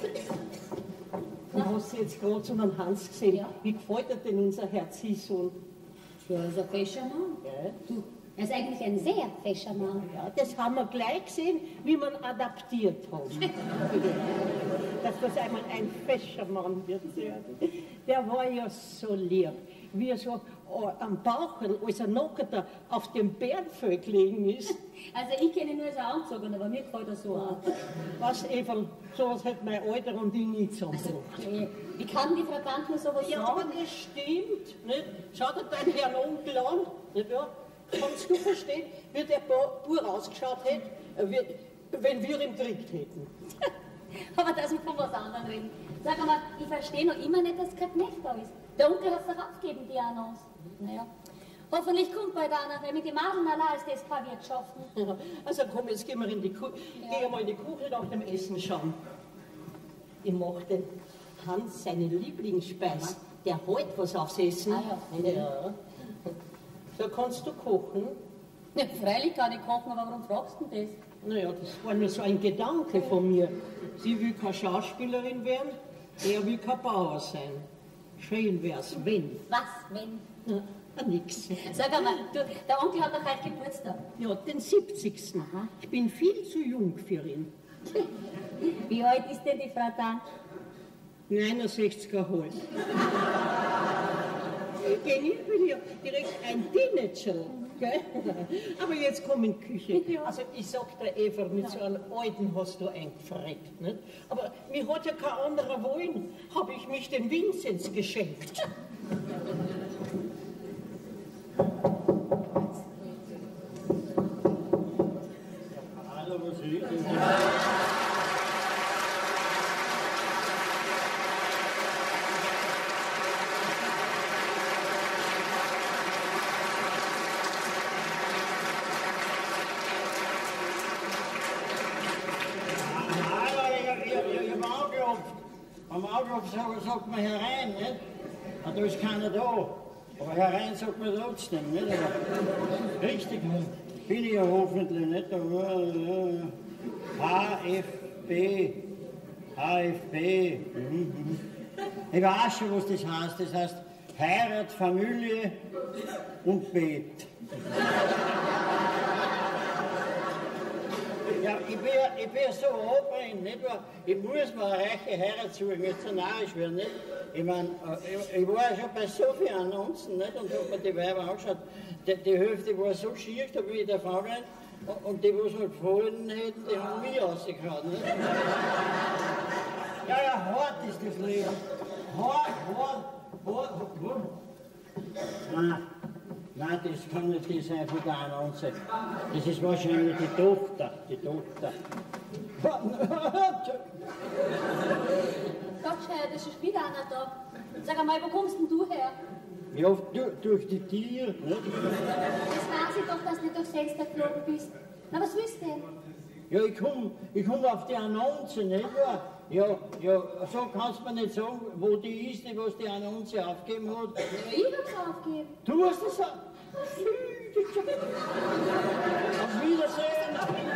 Du hast sie jetzt gerade so einen Hans gesehen. Ja. Wie gefällt dir denn unser Herr Ziehsohn? Ja, ist ein fescher Mann. Ja. Du, er ist eigentlich ein sehr fescher Mann. Ja, das haben wir gleich gesehen, wie man adaptiert hat. Dass das einmal ein fescher Mann wird. Der war ja so lieb, wie er so oh, am Bauchen, als er nackter auf dem Bärenfell gelegen ist. Also ich kenne ihn nur als angezogen, aber mir gefällt er so an. Was, Eva, sowas hat mein Alter und ich nie zusammengebracht. Hey, wie kann die Frau Tant nur sowas Ja, aber sagen? das stimmt. Nicht? Schau dir deinen Herrn Onkel an. Nicht wahr? Kannst du verstehen, wie der Bauer ausgeschaut hätte, wie, wenn wir ihn gekriegt hätten? Aber dass wir von was anderem reden. Sag mal, ich verstehe noch immer nicht, dass kein Knecht da ist. Der Onkel hat es doch aufgegeben, die Annonce. Naja, hoffentlich kommt bald einer, weil mit den Madeln allein ist das kein Wirtschaften. Ja, also komm, jetzt gehen wir in die Küche. Ja. Geh mal in die Küche nach dem Essen schauen. Ich mache den Hans seine Lieblingsspeis. Der hat was aufs Essen. Ah ja. Ja. So kannst du kochen. Ja, freilich kann ich kochen, aber warum fragst du denn das? Naja, das war nur so ein Gedanke von mir. Sie will keine Schauspielerin werden, er will kein Bauer sein. Schön wär's, wenn. Was, wenn? Ja, nix. Sag einmal, du, der Onkel hat doch heute Geburtstag. Ja, den siebzigsten Ich bin viel zu jung für ihn. Wie alt ist denn die Frau Tant? neunundsechzig Komma fünf. Gehen will ja direkt ein Teenager. Gell? Aber jetzt komm in die Küche. Also ich sag der Eva, mit so einem Alten hast du eingefreckt. Nicht? Aber mir hat ja kein anderer wollen, habe ich mich dem Vinzenz geschenkt. Hallo, was ist denn? Am Anruf sagt, sagt man herein, nicht? Und da ist keiner da. Aber herein sagt man trotzdem, nicht? Aber richtig bin ich ja hoffentlich nicht. Aber, ja, H F B. H F B. Mhm. Ich weiß schon, was das heißt. Das heißt Heirat, Familie und Bet. Ja, ich bin, ich bin so abbrennt, nicht wahr? Ich muss mir eine reiche Heirat suchen, jetzt so narrisch werden, nicht? Ich meine, ich, ich war ja schon bei so vielen Annoncen, nicht? Und hab mir die Weiber angeschaut. Die, die Hälfte war so schier, da bin ich davon gegangen. Und die, die es mir gefallen hätten, die haben mich rausgehauen, nicht? Ja, ja, hart ist das Leben. Hart, hart, hart, hart. Nein. Nein, das kann nicht die sein von der Annonce. Das ist wahrscheinlich die Tochter, die Tochter. Gottschalk, das ist schon wieder einer da. Sag einmal, wo kommst denn du her? Ja, durch, durch die Tiere, nicht? Das weiß ich doch, dass du nicht durchs Fenster geflogen bist. Na, was willst du denn? Ja, ich komm, ich komm auf die Annonce, nicht wahr? Ja, ja, so kannst du mir nicht sagen, wo die ist, die was die Annonce aufgegeben hat. Ja, ich hab's aufgegeben. Du hast es auch. Auf Wiedersehen.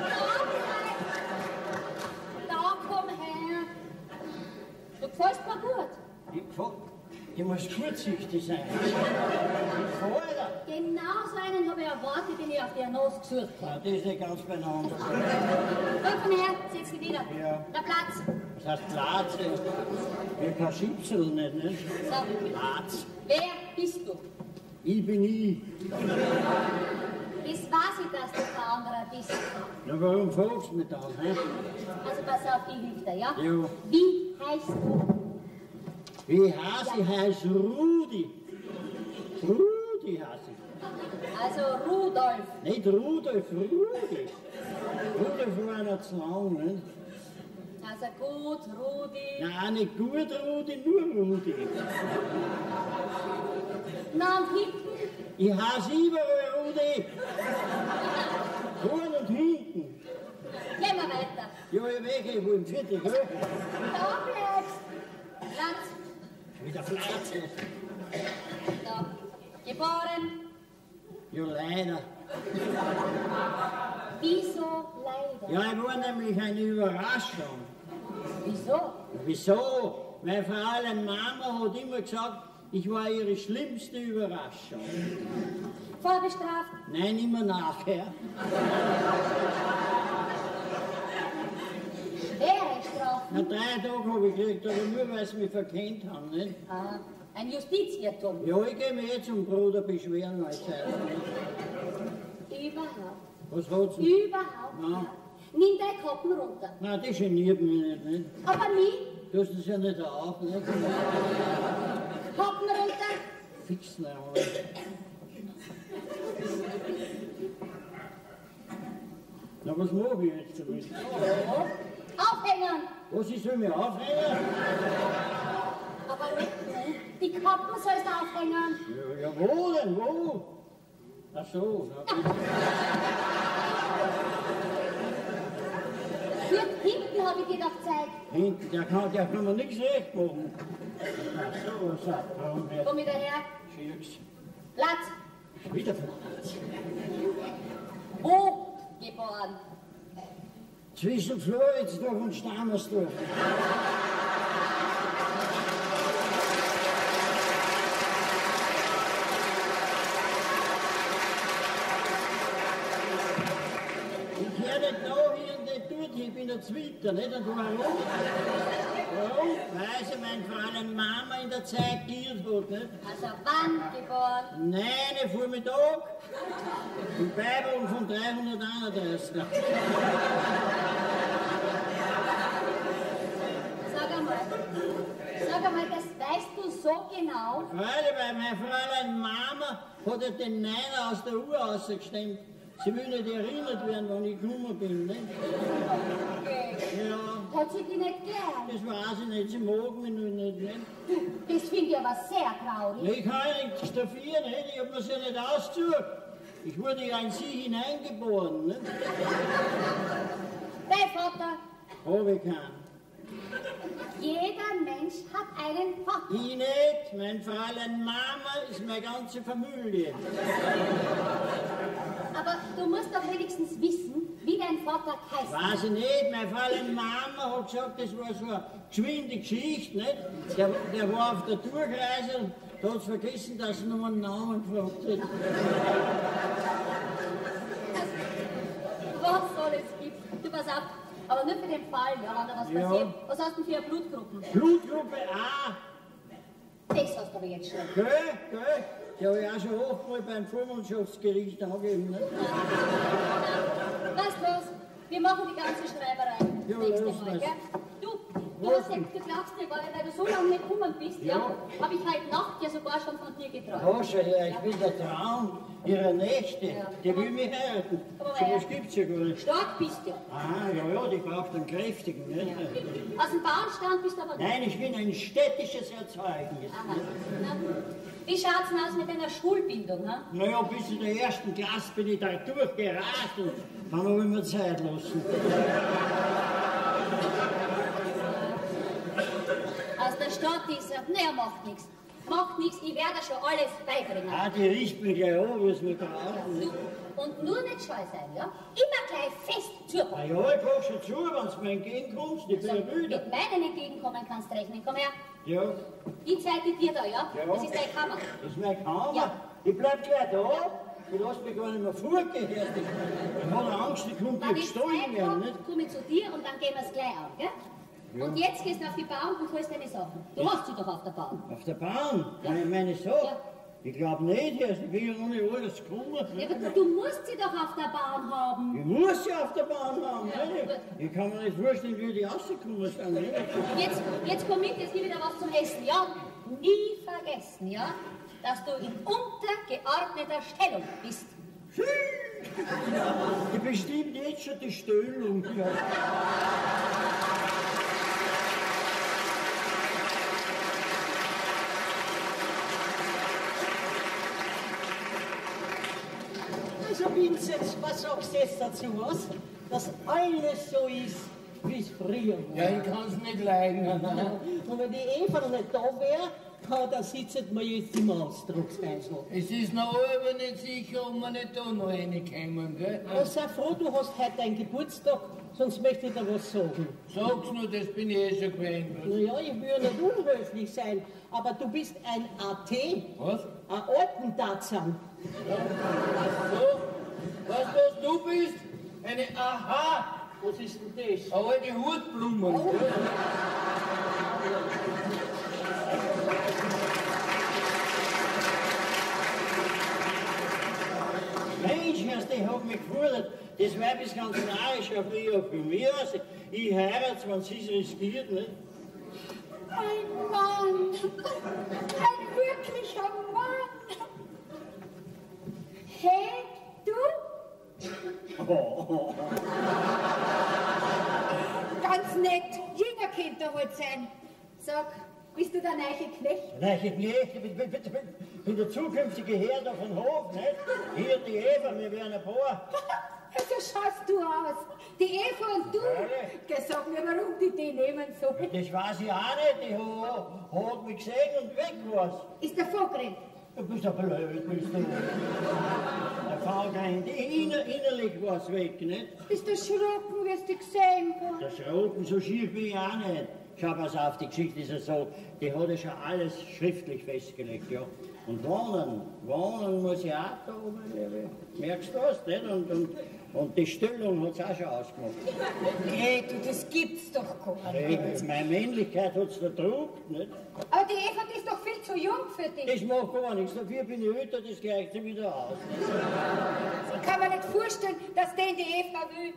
Da, komm her. Du gefällst mir gut. Ich gefällt. Die muss kurzsichtig sein. Ich gefällt dir. Genau so einen habe ich erwartet, den ich auf der Nase gesucht Ja, habe. das ist nicht ganz beieinander. Komm, komm her, setz dich wieder. Ja. Der Platz. Das heißt Platz, wie kein Schipsel, nicht, nicht? So. Platz. Wer bist du? Ich bin ich. Das weiß ich, dass du kein anderer bist. Na, warum fragst du mich dann, hä? Also pass auf, ich hilf dir, ja? Ja. Wie heißt du? Wie heiß ich? Heiß Rudi. Rudi heiß ich. Also Rudolf. Nicht Rudolf, Rudi. Rudolf war noch zu lang, nicht? Also gut, Rudi. Nein, nicht gut Rudi, nur Rudi. Na und hinten? Ich heiße überall Rudi. Vorn und hinten. Gehen wir weiter. Ja, ich weg, ich will im Viertel, gell? Da bleibst. Platz. Wieder Platz. Da. Geboren. Ja, leider. Wieso leider? Ja, ich war nämlich eine Überraschung. Wieso? Wieso? Meine Frau Mama hat immer gesagt, ich war ihre schlimmste Überraschung. Vorbestraft? Nein, immer nachher. Schwere Strafen? Na, drei Tage habe ich gekriegt, aber nur weil sie mich verkennt haben, nicht? Ah, ein Justizirrtum. Ja, ich gehe mir jetzt zum Bruder beschweren, meine Zeit. Überhaupt. Was hat sie? Überhaupt Ja. nicht. Nimm deine Kappen runter. Nein, das geniert mich nicht, nicht? Aber nie. Du hast es ja nicht auf, nicht? Kappen runter. Fix nicht, aber. Na, was mache ich jetzt damit? Oh. Aufhängen. Was, ich soll mich aufhängen? Aber nicht, ne? Die Kappen sollst du aufhängen. Ja, ja, wo denn, wo? Ach so. Ja. Hier hinten habe ich dir doch gezeigt. Hinten, der kann, der kann mir nichts recht machen. Ach so, was sagt er? Komm wieder her. Schick's. Platz. Wieder Platz. Wo geboren? Zwischen Floridsdorf und Stammersdorf. Ich höre nicht nach hier und nicht dort, ich bin der Zwitter, nicht? Und warum? Warum? Weil sie mein Fräulein Mama in der Zeit giert hat, nicht? Also wann geboren? Nein, Vormittag. Im Beibogen von dreihunderteinunddreißig. Sag einmal, sag einmal, das weißt du so genau? Freilich, weil meine Fräulein Mama hat ja den Neiner aus der Uhr rausgestemmt. Sie will nicht erinnert werden, wann ich gekommen bin, nicht? Okay. Ja. Hat sie die nicht gern? Das weiß ich nicht, sie mag mich nur nicht, nicht? Du, das finde ich aber sehr traurig. Ich kann ja nichts dafür, nicht? Ich hab mir's ja nicht ausgesucht. Ich wurde ja in sie hineingeboren, nicht? Dein Vater? Hab ich keinen. Jeder Mensch hat einen Vater. Ich nicht. Mein Fräulein Mama ist meine ganze Familie. Aber du musst doch wenigstens wissen, wie dein Vater heißt. Weiß ich nicht. Meine Fräulein Mama hat gesagt, das war so eine geschwinde Geschichte, nicht? Der, der war auf der Durchreise und da hat vergessen, dass er nur einen Namen gefragt hat. Was soll es gibt? Du pass auf. Aber nur für den Fall, ja, wenn da was Ja. passiert. Was hast du denn für eine Blutgruppe? Blutgruppe A. Das hast du aber jetzt schon. Gell, gell? Die habe ich auch schon hochmal beim Vormundschaftsgericht angegeben, nicht? Weißt du was? Wir machen die ganze Schreiberei Ja, nächste lass Mal, mal's. gell? Du, du, hast ja, du glaubst mir gar nicht, weil du so lange nicht gekommen bist, ja, Ja. habe ich heute Nacht ja sogar schon von dir geträumt. Ja, schau her, ich bin der Traum ihrer Nächte. Ja. Die will mich heiraten. Komm mal So her. was gibt's ja gar nicht. Stark bist du. Ah, ja, ja, die braucht einen kräftigen, nicht? Aus dem Bauernstand bist du aber nicht. Nein, ich bin ein städtisches Erzeugnis. Aha. Na, wie schaut's denn aus mit deiner Schulbildung, ha? Naja, bis in der ersten Klasse bin ich da durchgerast und dann habe ich mir Zeit lassen. Aus der Stadt ist er, naja, macht nichts. Macht nichts, ich werde schon alles beibringen. Ah, die riecht mich gleich an, was wir brauchen. Du, und nur nicht scheu sein, ja? Immer gleich fest Na zupacken. ja, ich mach schon zu, wenn du mir entgegenkommst, ich bin ja müde. Mit meinen entgegenkommen kannst du rechnen. Komm her. Ja, Die Zeit mit dir da, ja? Ja. Das ist deine Kammer. das ist mein Kammer. Ja. Ich bleib gleich da. Ich lass mich gar nicht mehr fortgehen. Ich habe Angst, ich komme Wenn hier ich gestohlen Zeit werden, habe, nicht? komme ich zu dir und dann gehen wir es gleich an, gell? Ja. Und jetzt gehst du auf die Bahn und holst deine Sachen. Du hast sie doch auf der Bahn. Auf der Bahn? Ja. Meine, meine Sache? Ja. Ich glaube nicht, ich bin ja noch nicht alles gekommen. Ja, aber du musst sie doch auf der Bahn haben. Ich muss sie auf der Bahn haben. Ja, nicht? gut. Ich kann mir nicht vorstellen, wie die rausgekommen sind. Nicht? Jetzt, jetzt komm mit, jetzt gibt wieder was zum Essen, ja? Nie vergessen, ja? Dass du in untergeordneter Stellung bist. Ich bestimmt jetzt schon die Stellung. Ja. Also Vincent, was sagst du jetzt dazu, was? Dass alles so ist, wie es früher war. Ja, ich kann's nicht leiden. Und wenn die Eva noch nicht da wäre, da sitzen wir jetzt im Ausdruckshäusl. Es ist noch aber nicht sicher, ob wir nicht da noch reinkommen, gell? Oh, sei froh, du hast heute deinen Geburtstag, sonst möchte ich dir was sagen. Sag's nur, das bin ich eh schon gewöhnt. Naja, ich will ja nicht unhöflich sein, aber du bist ein A T, Was? ein Alten-Tarzan. So? Was, was du bist? Eine Aha! Was ist denn das? Eine alte Hutblumen. Oh. gell? Mensch, erst ich hab mich gefordert, das Weib ist ganz narrisch auf mich, auf mir. Also, ich heirate, wenn sie es riskiert, nicht? Ein Mann, ein wirklicher Mann. Hey, du? Oh, Ganz nett, jünger Kind da wohl sein. Sag, bist du der neue Knecht? nein, ich bin, ich bin, bin, bin, bin der zukünftige Herr da vom Hof, nicht? Hier die Eva, wir wären ein paar. So schaust du aus. Die Eva und du. Geh, sag mir, warum die die nehmen so. Das weiß ich auch nicht, die hat, hat mich gesehen und weg war's. Ist der vorgerannt? Du bist ein blöd, bist du. Der Fahrgein, inner, innerlich war's weg, nicht? Bist du erschrocken, wie du gesehen hast? Der Schrocken, so schief bin ich auch nicht. Schau, pass auf, die Geschichte ist ja so, die hat ja schon alles schriftlich festgelegt, ja. Und wohnen, wohnen muss ich auch da oben, merkst du das, nicht? Und, und Und die Stellung hat es auch schon ausgemacht. Gretel, das gibt's doch gar nicht. Gretel, meine Männlichkeit hat es verdruckt, nicht? Aber die Eva, die ist doch viel zu jung für dich. Das macht gar nichts. Dafür bin ich älter, das gleicht sich wieder aus. Ich kann mir nicht vorstellen, dass den die Eva will.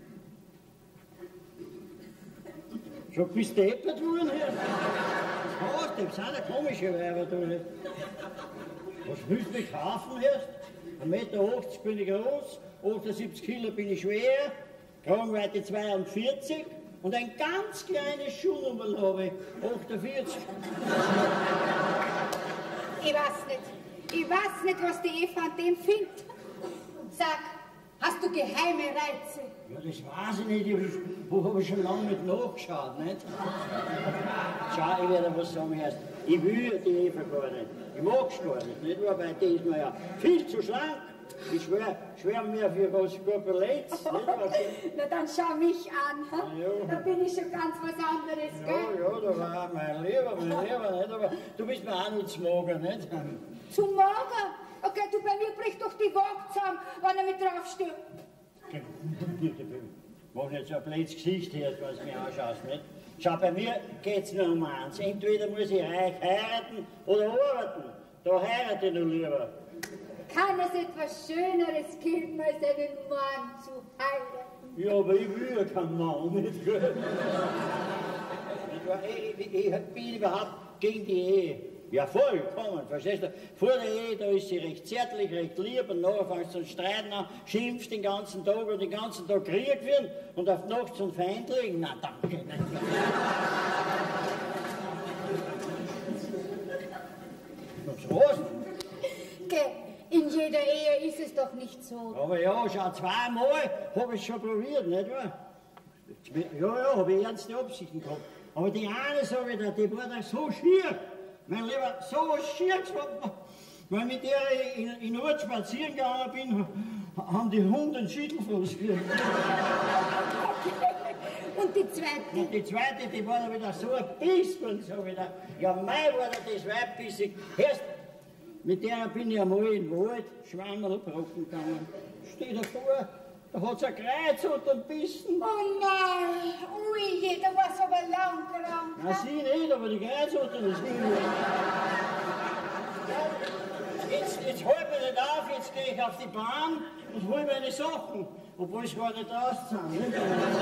Schon bist du deppert worden hier? Was, das sind ja komische Weiber, du nicht? Was willst du mir kaufen erst? ein Meter achtzig bin ich groß, achtundsiebzig Kilo bin ich schwer, Kragenweite zweiundvierzig und ein ganz kleines Schuhnummer habe ich, achtundvierzig. Ich weiß nicht, ich weiß nicht, was die Eva an dem findet. Sag, hast du geheime Reize? Ja, das weiß ich nicht, ich habe ich schon lange nicht nachgeschaut, nicht? Schau, ich werde was sagen erst. Ich will die Eva gar nicht. Ich mag es gar nicht, nicht? Wobei die ist mir ja viel zu schlank. Ich schwör, schwör mir für was Korpulenz. Na dann schau mich an, ha? Ja. Da bin ich schon ganz was anderes, Ja, gell? ja, da war mein Lieber, mein Lieber, nicht? Aber du bist mir auch nicht zu mager, nicht? Zu mager? Okay, du, bei mir bricht doch die Waage zusammen, wenn er mit draufsteht. Mach nicht so ein blödes Gesicht her, was du mir anschaust, nicht? Schau, bei mir geht's nur um eins. Entweder muss ich reich heiraten oder arbeiten. Da heirate ich noch lieber. Kann es etwas Schöneres geben, als einen Mann zu heiraten? Ja, aber ich will ja keinen Mann, nicht? ich, ich, ich bin überhaupt gegen die Ehe. Ja, vollkommen, verstehst du? Vor der Ehe, da ist sie recht zärtlich, recht lieb und nachher fängt sie zum Streiten an, schimpft den ganzen Tag und den ganzen Tag Krieg führen und auf die Nacht zum Feind legen. Na, danke, nicht. Was? Geh, in jeder Ehe ist es doch nicht so. Aber ja, schau, zweimal habe ich es schon probiert, nicht wahr? Ja, ja, habe ich ernste Absichten gehabt. Aber die eine, sage ich dir, die war da so schier. Mein Lieber, so was Schieres, weil ich mit der in, in Ort spazieren gegangen bin, haben die Hunde einen Schüttelfuß gekriegt. Und die zweite? Und die zweite, die war da wieder so ein Biss und so wieder. Ja, mei, war da das Weib bissig. Erst, mit der bin ich einmal in den Wald, Schwammerlbrocken gegangen. Steh davor, da hat sie ein Kreuz unter den Bissen. Oh nein, ui, da war's aber lang krank. Na, sie nicht, aber die Kreuz unter den Bissen. Jetzt, jetzt hol mich nicht auf, jetzt gehe ich auf die Bahn und hol meine Sachen, obwohl ich gar nicht raus sind.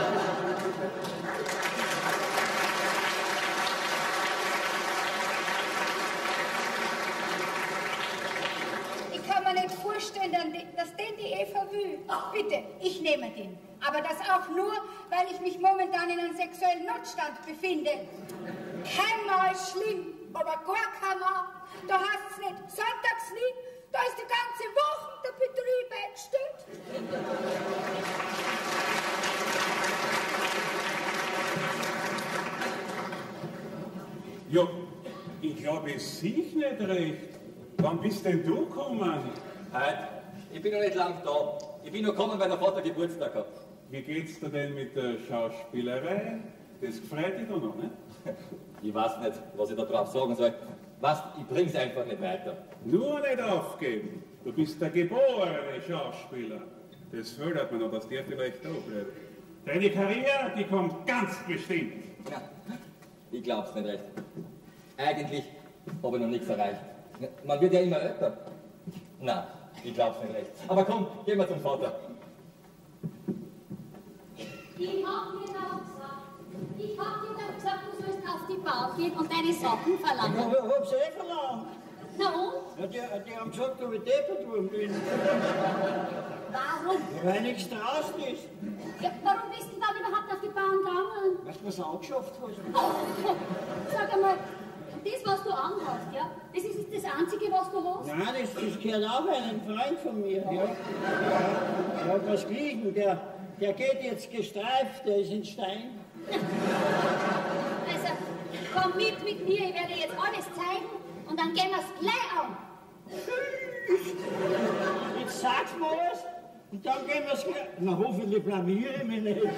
Ich kann mir nicht vorstellen, dass den die Eva will. Bitte, ich nehme den. Aber das auch nur, weil ich mich momentan in einem sexuellen Notstand befinde. Kein Mal ist schlimm, aber gar kein Mal. Da heißt es nicht, sonntags nicht, da ist die ganze Woche der Betrieb eingestellt. Ja, ich glaube, es sieht nicht recht. Wann bist denn du gekommen? Heute. Ich bin noch nicht lang da. Ich bin noch gekommen, weil der Vater Geburtstag hat. Wie geht's dir denn mit der Schauspielerei? Das gefreut dich doch noch, ne? Ich weiß nicht, was ich da drauf sagen soll. Was, ich bring's einfach nicht weiter. Nur nicht aufgeben. Du bist der geborene Schauspieler. Das fördert man noch, dass der vielleicht da bleibt. Deine Karriere, die kommt ganz bestimmt. Ja, ich glaub's nicht recht. Eigentlich habe ich noch nichts erreicht. Man wird ja immer älter. Na, ich glaub's nicht recht. Aber komm, gehen wir zum Vater. Ich hab dir doch gesagt, ich hab dir doch gesagt, du sollst auf die Bau gehen und deine Sachen verlangen. Ja, ich hab's eh verlangt. Na und? Ja, die, die haben gesagt, ob ich deppert worden bin. Warum? Ja, weil nichts draußen ist. Ja, warum bist du dann überhaupt auf die Bahn gegangen? Weißt du, was du angeschafft hast? Oh, sag einmal, das, was du anhast, ja, das ist das Einzige, was du hast? Nein, das, das gehört auch einem Freund von mir. Ja. Der hat was liegen, der, der geht jetzt gestreift, der ist in Stein. Also, komm mit mit mir, ich werde dir jetzt alles zeigen und dann gehen wir es gleich an. Jetzt sag's mir was und dann gehen wir's gleich. Na, hoffentlich blamiere ich mich nicht.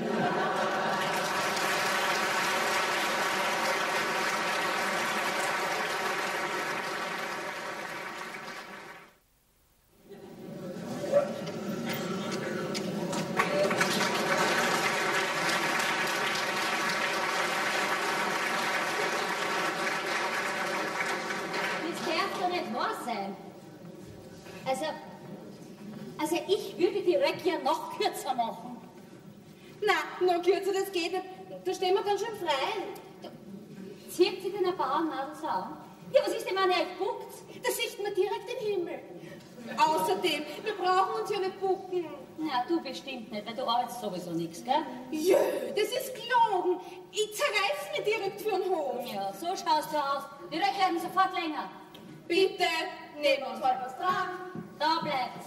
sein. Also, also ich würde die Regia noch kürzer machen. Na, noch kürzer, das geht nicht. Da stehen wir dann schon frei. Zieht sie denn ein Bauernmadel so an? Ja, was ist denn, wenn ihr euch buckt? Da sieht man direkt den Himmel. Außerdem, wir brauchen uns ja nicht bucken. Na, du bestimmt nicht, weil du arbeitest sowieso nichts, gell? Jö, das ist gelogen. Ich zerreiß mir direkt für den Hof. Ja, so schaust du aus. Die Röcke werden sofort länger. Bitte, nehmen uns halt was dran. Da bleibt.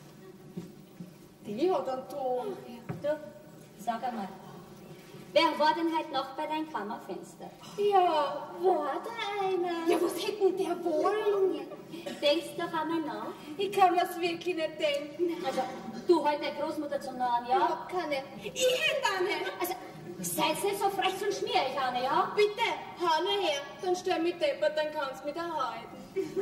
Die hat einen Ton. Du, sag einmal, wer war denn halt noch bei deinem Kammerfenster? Ja, war da einer? Ja, was hätte denn der wohl? Denkst du doch einmal nach? Ich kann mir's wirklich nicht denken. Also, du halt deine Großmutter zum Nahen, ja? Ich hab keine. Ich hätte eine. Also, seid nicht so frech und schmier ich eine, ja? Bitte, hau nur her, dann stell mich deppert, dann kannst du mich erhalten.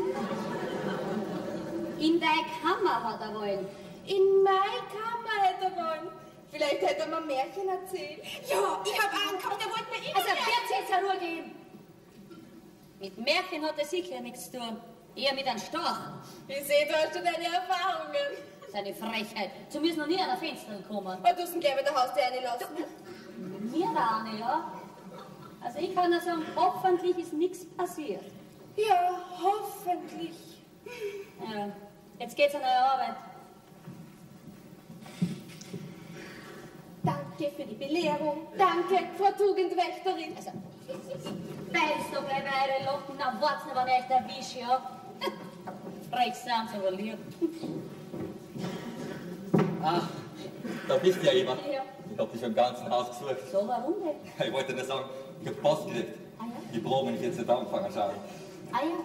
In deine Kammer hat er wollen. In meine Kammer hätte er wollen. Vielleicht hätte er mir ein Märchen erzählt. Ja, ich hab einen gehabt, der wollte mir immer Also, wird jetzt eine Ruhe geben. Mit Märchen hat er sicher nichts zu tun. Eher mit einem Storch. Ich sehe, du hast schon deine Erfahrungen. Seine Frechheit. Zu mir ist noch nie an der Fenster gekommen. Oh, du hast ihn gleich bei der Haustür reinlassen. Mir da eine, ja? Also ich kann nur sagen, hoffentlich ist nichts passiert. Ja, hoffentlich. Ja, jetzt geht's an eure Arbeit. Danke für die Belehrung. Danke, Frau Tugendwächterin. Also, beißt doch gleich bei eure Locken, dann wart's noch, wenn ich euch erwische, ja? Frech sein, aber lieb. Ach, da bist du ja, Eva. Ja. Ich hab dich schon im ganzen Haus gesucht. So, warum denn? Ich wollte nur sagen, ich hab Post gekriegt. Ah ja? Die Proben, wenn ich jetzt nicht anfangen schaue. Ah ja.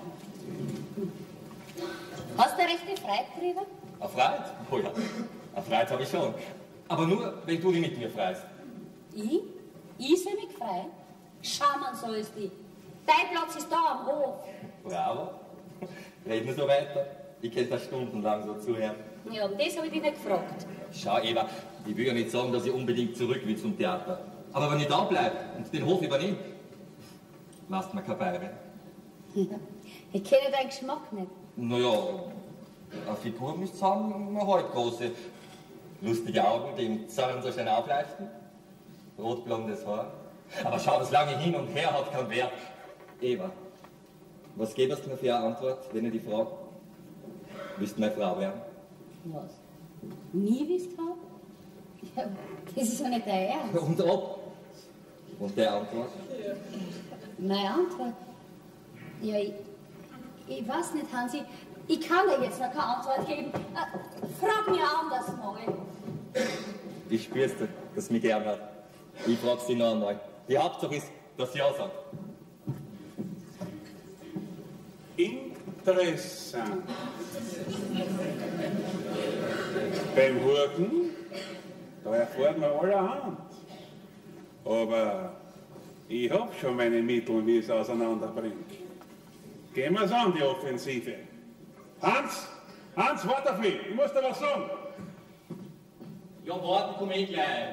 Hast du rechte Freude drüber? Eine Freude? Oh ja, eine Freude habe ich schon. Aber nur, wenn du dich mit mir freust. Ich? Ich soll mich freuen? Schau mal, so ist die. Dein Platz ist da am Hof. Bravo. Reden wir so weiter. Ich könnte da stundenlang so zuhören. Ja, um das habe ich dich nicht gefragt. Schau, Eva, ich will ja nicht sagen, dass ich unbedingt zurück will zum Theater. Aber wenn ich da bleibe und den Hof übernehme, lasst mir keine Beine. Ich kenne deinen Geschmack nicht. Naja, eine Figur müsst ihr haben, eine halbgroße. Lustige Augen, die im Zorn so schön aufleuchten. Rotblondes Haar. Aber schau, das lange hin und her hat keinen Wert. Eva, was gibst du mir für eine Antwort, wenn ich die frage? Willst du meine Frau werden? Was? Nie wisst haben? Ja, das ist ja nicht dein Ernst. Und ob? Und der Antwort? Meine Antwort? Ja, ich, ich weiß nicht, Hansi. Ich kann dir jetzt noch keine Antwort geben. Äh, frag mich anders mal. Ich spür's dir, dass sie mich gern hat. Ich frag's dich noch einmal. Die Hauptsache ist, dass sie ja sagt. Interessant. Beim Hurken, da erfährt man allerhand. Aber ich hab schon meine Mittel, wie ich es auseinanderbringe. Gehen wir's an, die Offensive. Hans, Hans, warte auf mich, ich muss dir was sagen. Ja, warten, komm ich gleich.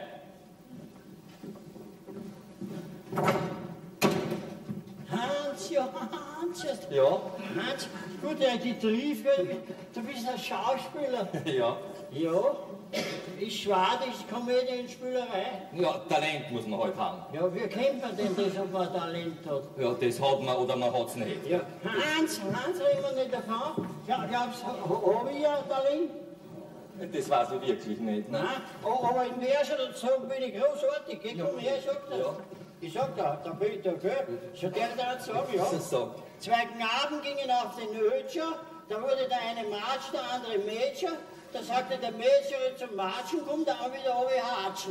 Hans, ja, Hans. Ja? Hans, gut, ja, die Triefe, du bist ein Schauspieler. Ja. Ja, ist schwer, die Komödienspielerei. Ja, Talent muss man halt haben. Ja, wie kennt man denn das, ob man Talent hat? Ja, das hat man oder man hat's nicht. Ja, Hans, Hans reden wir nicht davon. Ja, glaubst du, habe ich ein Talent? Das weiß ich wirklich nicht. Ne? Nein, aber in Versen dazu bin ich großartig. Geh, komm her, sag das. Ja. Ich sag da, der Peter, gell? So der da sagen, ja. Das ist so. Zwei Knaben gingen auf den Ötscher, da wurde der eine Matsch, der andere Mädchen. Da sagte der Mädchen zum Matschen, komm da auch wieder runter hatschen.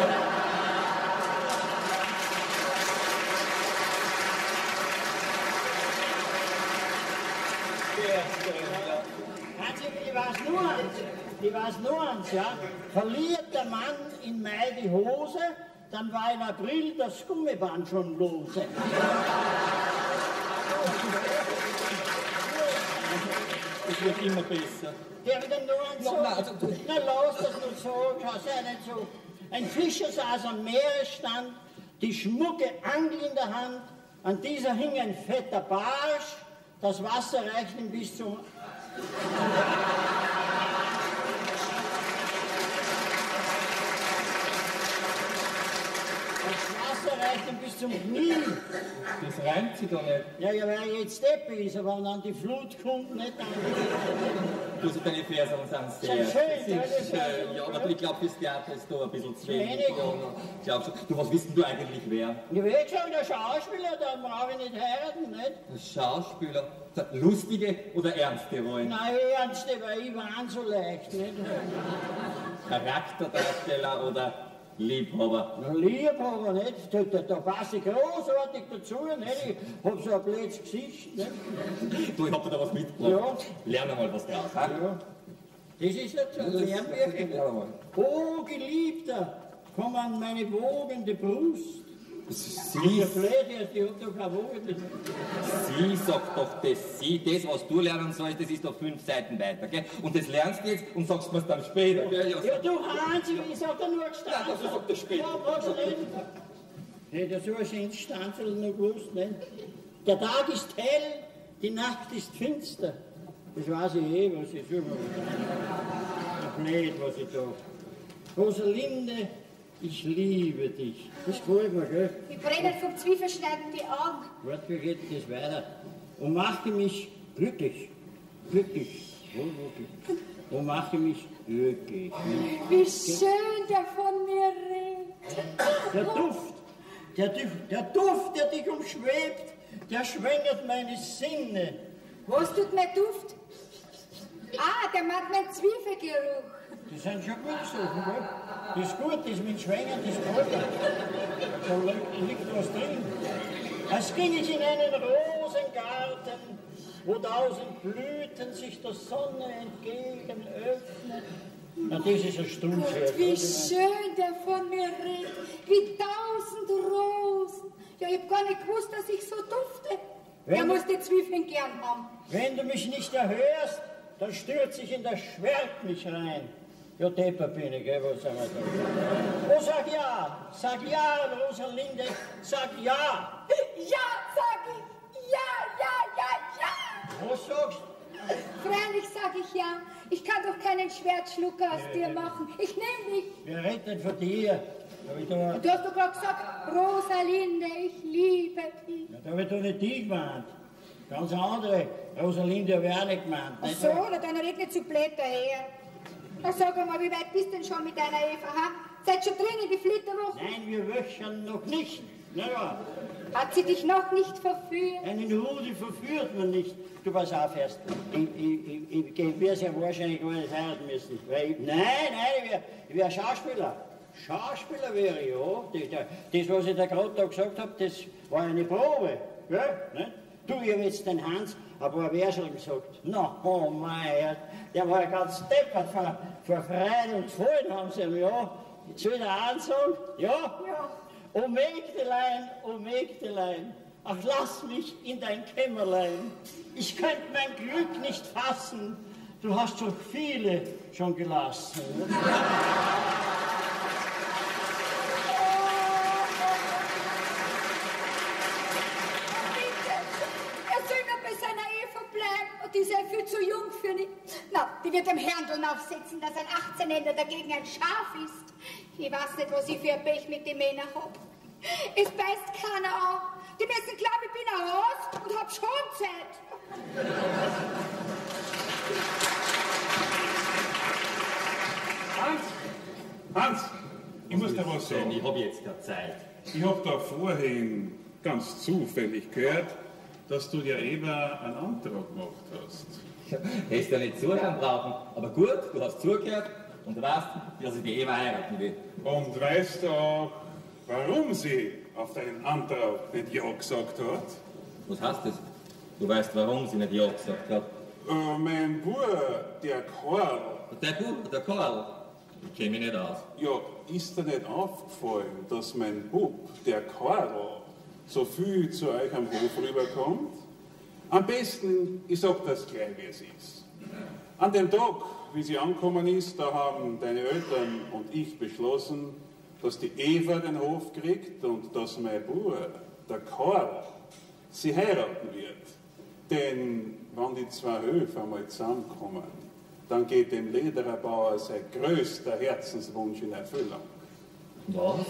Hans, ich weiß nur eins, ich weiß nur eins, ja. Verliert der Mann in Mai die Hose, dann war in April das Gummiband schon lose. Das wird immer besser. Der wieder nur eins No, so. nein, also, du- Na, lass das nur so, schau, sei nicht so. Ein Fischer saß am Meeresstand, die schmucke Angel in der Hand, an dieser hing ein fetter Barsch, Das Wasser reicht ihm bis zum... Das Wasser reicht ihm bis zum Knie. Das reimt sich doch nicht. Ja, ja, weil er jetzt Deppe ist, aber wenn dann die Flut kommt, nicht dann... Du, so deine Versen sind sehr... Sind schön, sind schön. Ja, aber ich glaube, fürs Theater ist da ein bisschen zu wenig. Wenig? Ja, glaubst du, du, was wissen du eigentlich wer? Ich will schon, der Schauspieler, da brauche ich nicht heiraten, nicht? Der Schauspieler? Lustige oder ernste Rollen? Nein, ernste, weil ich war so leicht, nicht? Charakterdarsteller oder Liebhaber? Na, Liebhaber, nicht? Da, da, da passe ich großartig dazu, nicht? Ich hab so ein blödes Gesicht, nicht? Du, ich hab dir da was mitgebracht. Ja. Lerne mal was draus, ha? Ja. Das ist jetzt so ein Lernbücher. Oh, Geliebter, komm an meine wogende Brust. Sie, Der Blöde, die hat doch keine wogende sie sagt doch das, sie, das, was du lernen sollst, das ist doch fünf Seiten weiter, gell? Und das lernst du jetzt und sagst mir dann später, gell? Ja, Ja, du Hans, ich sag dir nur ja, gestanden. das sagt er später. Ja, brauchst du nicht. Hätte er so ein schönes Stanzel noch gewusst, nicht? Der Tag ist hell, die Nacht ist finster. Das weiß ich eh, was ich suche. Blöd, was ich da. Rosalinde, ich liebe dich. Das gefällt mir, gell? Ich brenne vom Zwiefelschneiden die Augen. Warte, wie geht das weiter? Und mache mich glücklich. Glücklich. Wohlwollig. Und mache mich glücklich. Wie schön der von mir redet. Der Duft, der, Duft- der Duft, der dich umschwebt, der schwängert meine Sinne. Was tut mein Duft? Ah, der macht meinen Zwiefelgeruch. Die sind schon gut gesucht, gell? Das ist gut, das mit Schwängern, das gefällt mir. Da li- liegt was drin. Als ging ich in einen Rosengarten, wo tausend Blüten sich der Sonne entgegen öffnen. Na, das ist ein Stummscherz. Wie schön der von mir redet. Wie tausend Rosen. Ja, ich hab gar nicht gewusst, dass ich so dufte. Wenn Der du- muss die Zwiebeln gern haben. Wenn du mich nicht erhörst, dann stürze ich in das Schwert mich rein. Ja, Depper bin ich, gell, was sagen wir da? Oh, sag ja, sag ja, Rosalinde, sag ja. Ja, sag ich. Ja, ja, ja, ja. Was sagst du? Freilich sag ich ja. Ich kann doch keinen Schwertschlucker aus dir machen. Ich nehm dich. Wer redet denn von dir? Da hab ich da, Du hast doch gerade gesagt, Rosalinde, ich liebe dich. ja, da hab ich doch nicht die gemeint. Ganz andere. Rosalinde habe ich auch nicht gemeint. Ach nicht so, wahr? na, dann red nicht zu blöd daher. Na, sag einmal, wie weit bist denn schon mit deiner Eva, ha? Seid schon drin in die Flitterwoche? Nein, wir wöchern noch nicht. Na ja, Hat sie dich noch nicht verführt? einen Rudi verführt man nicht. Du pass auf erst. Ich, ich, ich, ich werde ja wahrscheinlich gar nicht heiraten müssen. Weil ich, nein, nein, ich wäre wär Schauspieler. Schauspieler wäre ich, ja. Das, das, was ich da gerade da gesagt habe, das war eine Probe. Gell? Ne? Du, ich habe jetzt den Hans ein paar Versen gesagt. Na, oh mein, der war ja ganz deppert vor, vor Freude und Freude, haben sie ihm, ja. Soll ich da ansagen? Ja? Ja. O Mägdelein, o Mägdelein, ach lass mich in dein Kämmerlein. Ich könnte mein Glück nicht fassen, du hast so viele schon gelassen. Er soll noch bei seiner Eva bleiben und die ist ja viel zu jung für ihn. Na, die wird dem Herrn aufsetzen, dass ein achtzehnender dagegen ein Schaf ist. Ich weiß nicht, was ich für ein Pech mit den Männern hab. Es beißt keiner an. Die müssen glauben, ich bin ein Haus und hab Schonzeit. Hans! Hans! Ich muss dir was sagen. Ich habe jetzt keine Zeit. Ich habe da vorhin ganz zufällig gehört, dass du der Eva einen Antrag gemacht hast. Hättest du nicht zuhören brauchen. Aber gut, du hast zugehört und du weißt, dass ich die Eva heiraten will. Und weißt du auch, warum sie auf deinen Antrag nicht Ja gesagt hat? Was heißt das? Du weißt, warum sie nicht Ja gesagt hat. Äh, mein Bruder, der Karl, Der Bub, der Karl, ich kenne mich nicht aus. ja, ist dir nicht aufgefallen, dass mein Bub, der Karl, so viel zu euch am Hof rüberkommt? Am besten, ich sag das gleich, wie es ist. An dem Tag, wie sie angekommen ist, da haben deine Eltern und ich beschlossen, dass die Eva den Hof kriegt und dass mein Bruder, der Karl, sie heiraten wird. Denn wenn die zwei Höfe einmal zusammenkommen, dann geht dem Ledererbauer sein größter Herzenswunsch in Erfüllung. Was?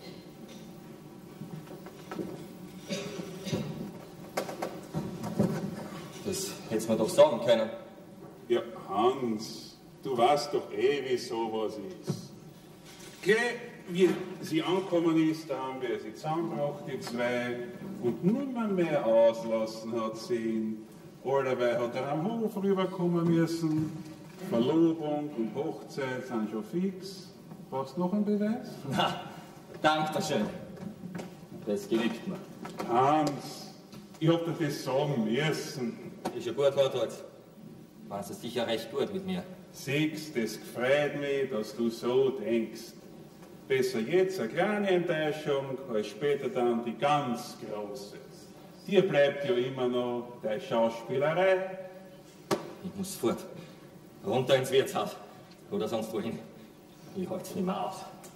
Das hätt's mir doch sagen können. Ja, Hans, du weißt doch eh, wie sowas ist. Gleich wie sie angekommen ist, da haben wir sie zusammengebracht, die zwei, und nimmer mehr auslassen hat sie ihn. Allerweil hat er am Hof rüberkommen müssen. Verlobung und Hochzeit sind schon fix. Brauchst du noch einen Beweis? Na, danke schön. Das genügt mir. Hans, ich hab dir das sagen müssen. Ist ja gut, Hartholz. Meinst du sicher recht gut mit mir? Siehst, das gefreut mich, dass du so denkst. Besser jetzt eine kleine Enttäuschung, als später dann die ganz große. Dir bleibt ja immer noch deine Schauspielerei. Ich muss fort. Runter ins Wirtshaus. Oder sonst wohin. Ich halte es nicht mehr aus.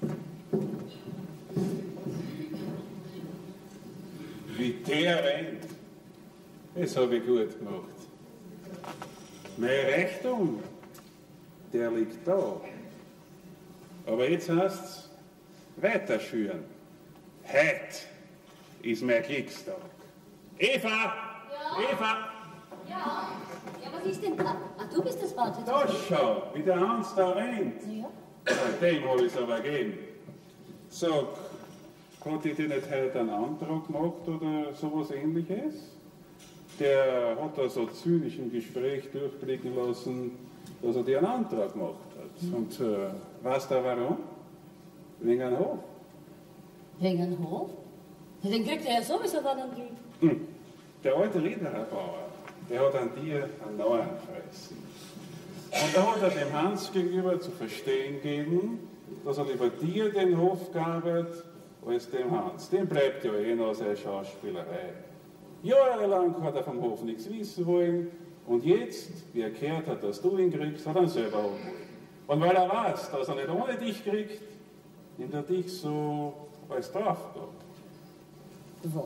Wie der rennt. Das habe ich gut gemacht. Mein Reichtum, der liegt da. Aber jetzt heißt es, weiter schüren. Heute ist mein Kriegstag. Eva! Ja? Eva! Ja? Ja, was ist denn da? Ah, du bist das Warte. Da schau, wie der Hans da rennt. Ja? Dem habe ich es aber gegeben. Sag, hat ich dir nicht heute einen Antrag gemacht oder sowas ähnliches? Der hat da so zynisch im Gespräch durchblicken lassen, dass er dir einen Antrag gemacht hat. Mhm. Und äh, weißt du warum? Wegen einem Hof. Wegen einem Hof? Den kriegt er ja sowieso dann einen Lied. Hm. Der alte Ledererbauer, der hat an dir einen neuen gefressen. Und da hat er dem Hans gegenüber zu verstehen gegeben, dass er lieber dir den Hof gabet, als dem Hans. Dem bleibt ja eh noch seine Schauspielerei. Jahrelang hat er vom Hof nichts wissen wollen und jetzt, wie er gehört hat, dass du ihn kriegst, hat er ihn selber haben wollen. Und weil er weiß, dass er nicht ohne dich kriegt, nimmt er dich so als Straftat. Was?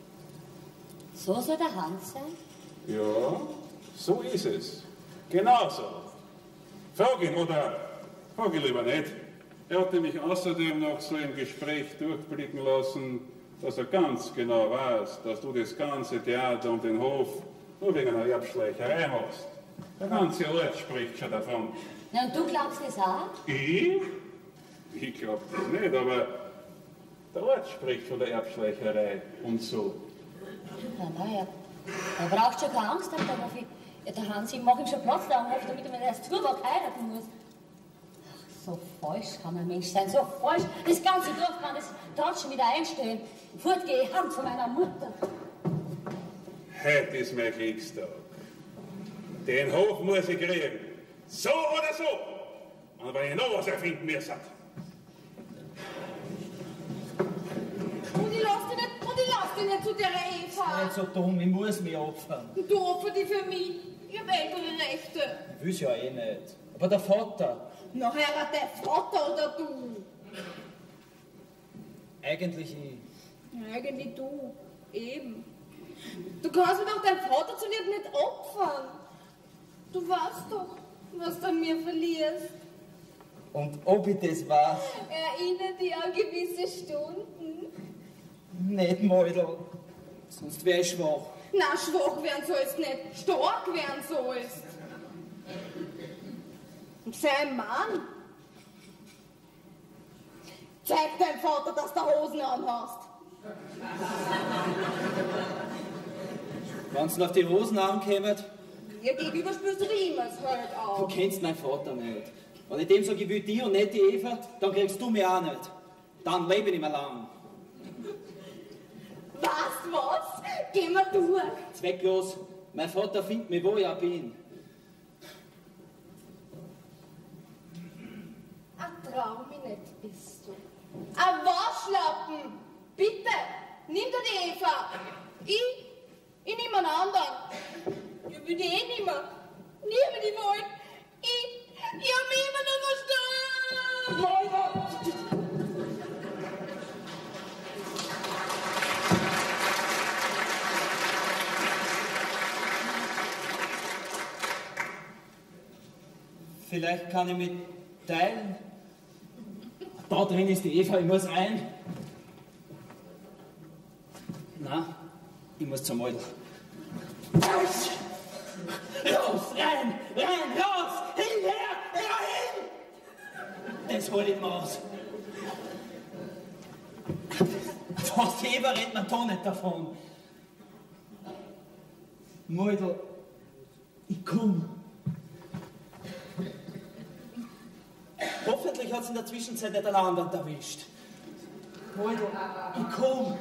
So soll der Hans sein? Ja, so ist es. Genau so. Frag ihn, oder frag ihn lieber nicht. Er hat nämlich außerdem noch so im Gespräch durchblicken lassen, dass er ganz genau weiß, dass du das ganze Theater und den Hof nur wegen einer Erbschleicherei machst. Der ganze Ort spricht schon davon. Na, und du glaubst das auch? Ich? Ich glaub das nicht, aber der Ort spricht von der Erbschleicherei und so. Ja, naja, er braucht schon keine Angst haben, der Hofi. Ja, der Hans, ich mach ihm schon Platz da am Hof, damit er mir erst Zuwachs heiraten muss. Ach, so falsch kann ein Mensch sein, so falsch. Das ganze Dorf kann das dort schon wieder einstellen. Fortgehe, Hand von meiner Mutter. Heute ist mein Kriegstag. Den Hof muss ich kriegen. So oder so. Und wenn ich noch was erfinden müsste. Und ich lass dich nicht, und ich lass dich nicht zu der Eva. Nicht so dumm, ich muss mich opfern. Und du opfer dich für mich. Ich hab ältere Rechte. Ich will's ja eh nicht. Aber der Vater. Na, heirat der Vater oder du? Eigentlich ich. Eigentlich du. Eben. Du kannst mir doch deinen Vater zu lieb nicht opfern. Du weißt doch, was du an mir verlierst. Und ob ich das weiß? Erinnere dich an gewisse Stunden. Nicht, Mäudel. Sonst wär ich schwach. Na, schwach werden sollst nicht, stark werden sollst. Und sei ein Mann. Zeig deinem Vater, dass du Hosen anhast. Wenn's noch auf die Hosen ankommt, Ihr gegenüber spürst du dich immer halt du auch. kennst meinen Vater nicht. Wenn ich dem sage, ich will dich und nicht die Eva, dann kriegst du mich auch nicht. Dann lebe ich nicht mehr lang. Weißt du was? Geh mal durch. Zwecklos. Mein Vater findet mich, wo ich auch bin. Ein Traumi nicht bist du. Ein Waschlappen. Bitte, nimm dir die Eva. Ich, ich nehm einen anderen. Ich will die eh nimmer. Nie mehr die wollen. Ich, ich hab mich immer noch verstanden. Vielleicht kann ich mit teilen. Da drin ist die Eva, ich muss rein. Na, ich muss zum Mädel. Raus! Raus! Rein! Rein! Raus! Hinher! Hin! Das hol ich mir aus. Was die Eva redet man da nicht davon. Mädel, ich komm. Hoffentlich hat es in der Zwischenzeit nicht einen anderen erwischt. Mädel, ich komm.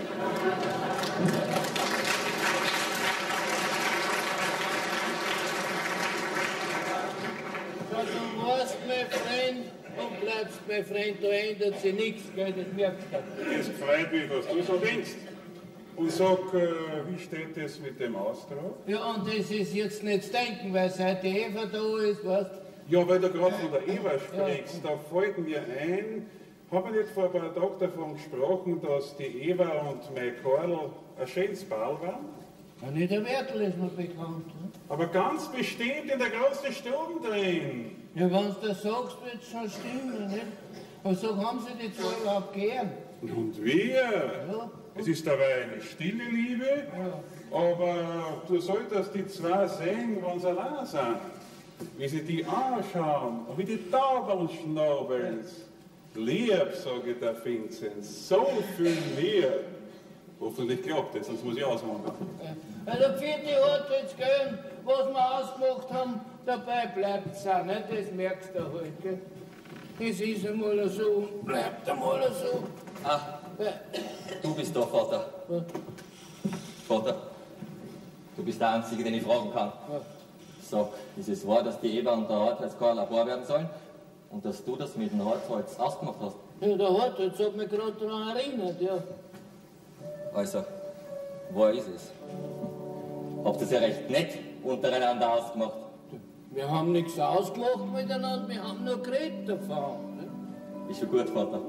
Ja, du warst mein Freund und bleibst mein Freund, da ändert sich nichts, gell, das merkst du. Es freut mich, was du so denkst. Und sag, äh, wie steht es mit dem Austrag? Ja, und das ist jetzt nicht zu denken, weil seit die Eva da ist, weißt du. Ja, weil du gerade von der Eva sprichst, ja. Da fällt mir ein, haben wir nicht vor ein paar Tagen davon gesprochen, dass die Eva und mein Karl ein schönes Ball waren? Ja, nicht der Wertel ist mir bekannt. Ne? Aber ganz bestimmt in der großen Stube drin. Ja, wenn du das sagst, wird es schon stimmen, nicht? Aber so haben sie die zwei überhaupt gern. Und wir? Ja. Es ist dabei eine stille Liebe, ja. Aber du solltest die zwei sehen, wenn sie allein sind. Wie sie die anschauen und wie die Tauben schnabeln. Lieb, sage ich der Vincent, so viel lieb. Hoffentlich klappt das, sonst muss ich auswandern. Ja. Also vierte hat jetzt gehen, was wir ausgemacht haben, dabei bleibt es auch, nicht? Das merkst du halt, gell? Das ist einmal so und bleibt einmal so. Ah, du bist da, Vater. Ja. Vater, du bist der Einzige, den ich fragen kann. Ja. Sag, ist es wahr, dass die Eva und der Hartholz-Karl ein Paar werden sollen? Und dass du das mit dem Hartholz ausgemacht hast? Ja, der Hartholz hat mich gerade daran erinnert, ja. Also, wo ist es? Habt ihr es ja recht nett untereinander ausgemacht? Wir haben nichts ausgemacht miteinander, wir haben nur geredet davon. Ne? Ist schon gut, Vater.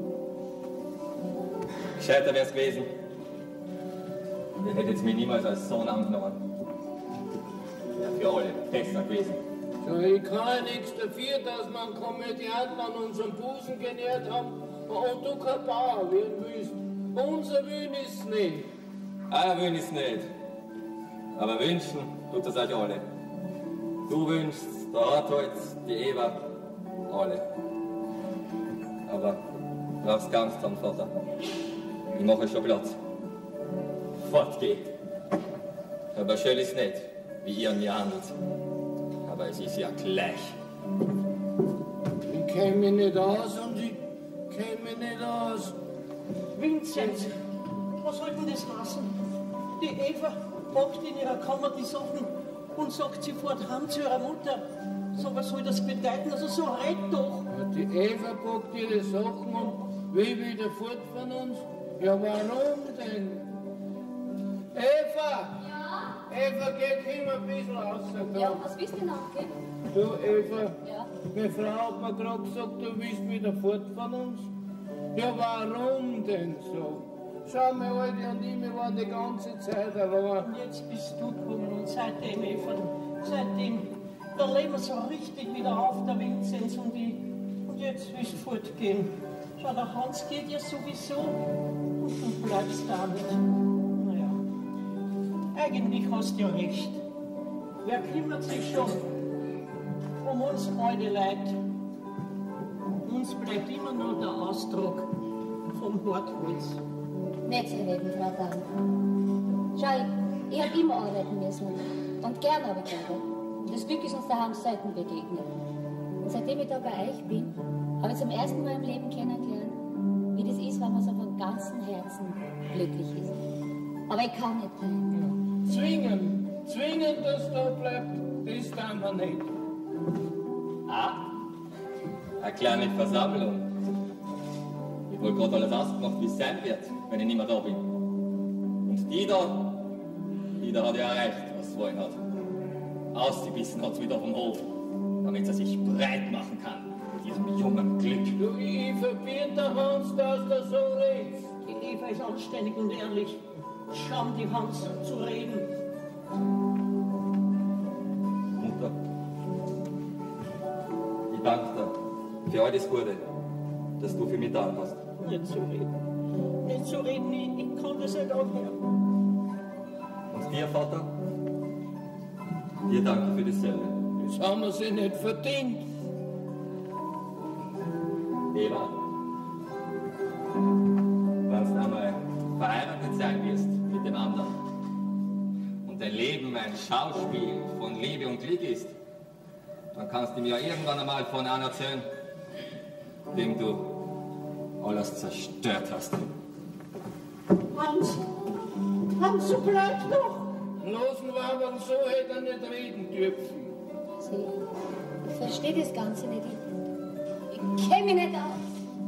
Gescheiter wär's gewesen. Ihr hättet mich niemals als Sohn angenommen. Ja, für alle besser gewesen. Ja, ich kann ja nichts dafür, dass wir einen Komödianten an unserem Busen genährt haben und du kein Bauer werden willst. Unser Willen ist es nicht. Euer Willen ist nicht. Aber wünschen tut das euch alle. Du wünschst, der Hartholz, die Eva, alle. Aber du brauchst keine Angst haben, Vater. Ich mache schon Platz. Fort geht. Aber schön ist nicht, wie ihr an mir handelt. Aber es ist ja gleich. Ich kenn mich nicht aus und ich kenn mich nicht aus. Vincent, was soll denn das lassen? Die Eva packt in ihrer Kammer die Sachen und sagt, sie fährt heim zu ihrer Mutter. So, was soll das bedeuten? Also so red doch. Ja, die Eva packt ihre Sachen und will wieder fort von uns. Ja, warum denn? Eva! Ja? Eva, geh komm ein bisschen raus. Da. Ja, was willst du noch, gell? Du, Eva, Ja? meine Frau hat mir gerade gesagt, du willst wieder fort von uns. Ja, warum denn so? Schau mal, Alte und ich, wir waren die ganze Zeit allein. Und jetzt bist du gekommen und seitdem, Eva, seitdem, da leben wir so richtig wieder auf, der Vinzenz und ich. Und jetzt willst du fortgehen. Schau, der Hans geht ja sowieso und du bleibst da nicht. Naja, eigentlich hast du ja recht. Wer kümmert sich schon um uns beide Leute? Uns bleibt immer nur der Ausdruck vom Hartholz. Nicht so reden, Frau Damm. Schau, ich, ich habe immer arbeiten müssen. Und gern habe ich gearbeitet. Das Glück ist uns daheim selten begegnet. Und seitdem ich da bei euch bin, habe ich zum ersten Mal im Leben kennengelernt, wie das ist, wenn man so von ganzem Herzen glücklich ist. Aber ich kann nicht bleiben. Zwingen, zwingen, dass da bleibt, das tun wir nicht. Ah, eine kleine Versammlung. Ich wollte gerade alles ausgemacht, wie es sein wird, wenn ich nicht mehr da bin. Und die da, die da hat ja erreicht, was sie wollen hat. Ausgebissen hat sie wieder vom Hof, damit sie sich breit machen kann mit diesem jungen Glück. Du, ich verbiete Hans, dass du so redest. Die Eva ist anständig und ehrlich. Scham die Hans zu reden. Mutter, Für all das Gute, dass du für mich da hast. Nicht so reden. Nicht so reden, ich, ich kann das nicht anhören. Und dir, Vater? Dir danke für dasselbe. Das haben wir sie nicht verdient. Eva, wenn du einmal verheiratet sein wirst mit dem anderen und dein Leben ein Schauspiel von Liebe und Glück ist, dann kannst du mir irgendwann einmal von einem erzählen, dem du alles zerstört hast. Hans, Hans, so bleib doch! Losen wir aber so hätte er nicht reden dürfen. Sie, ich verstehe das Ganze nicht. Ich, ich kenne mich nicht aus.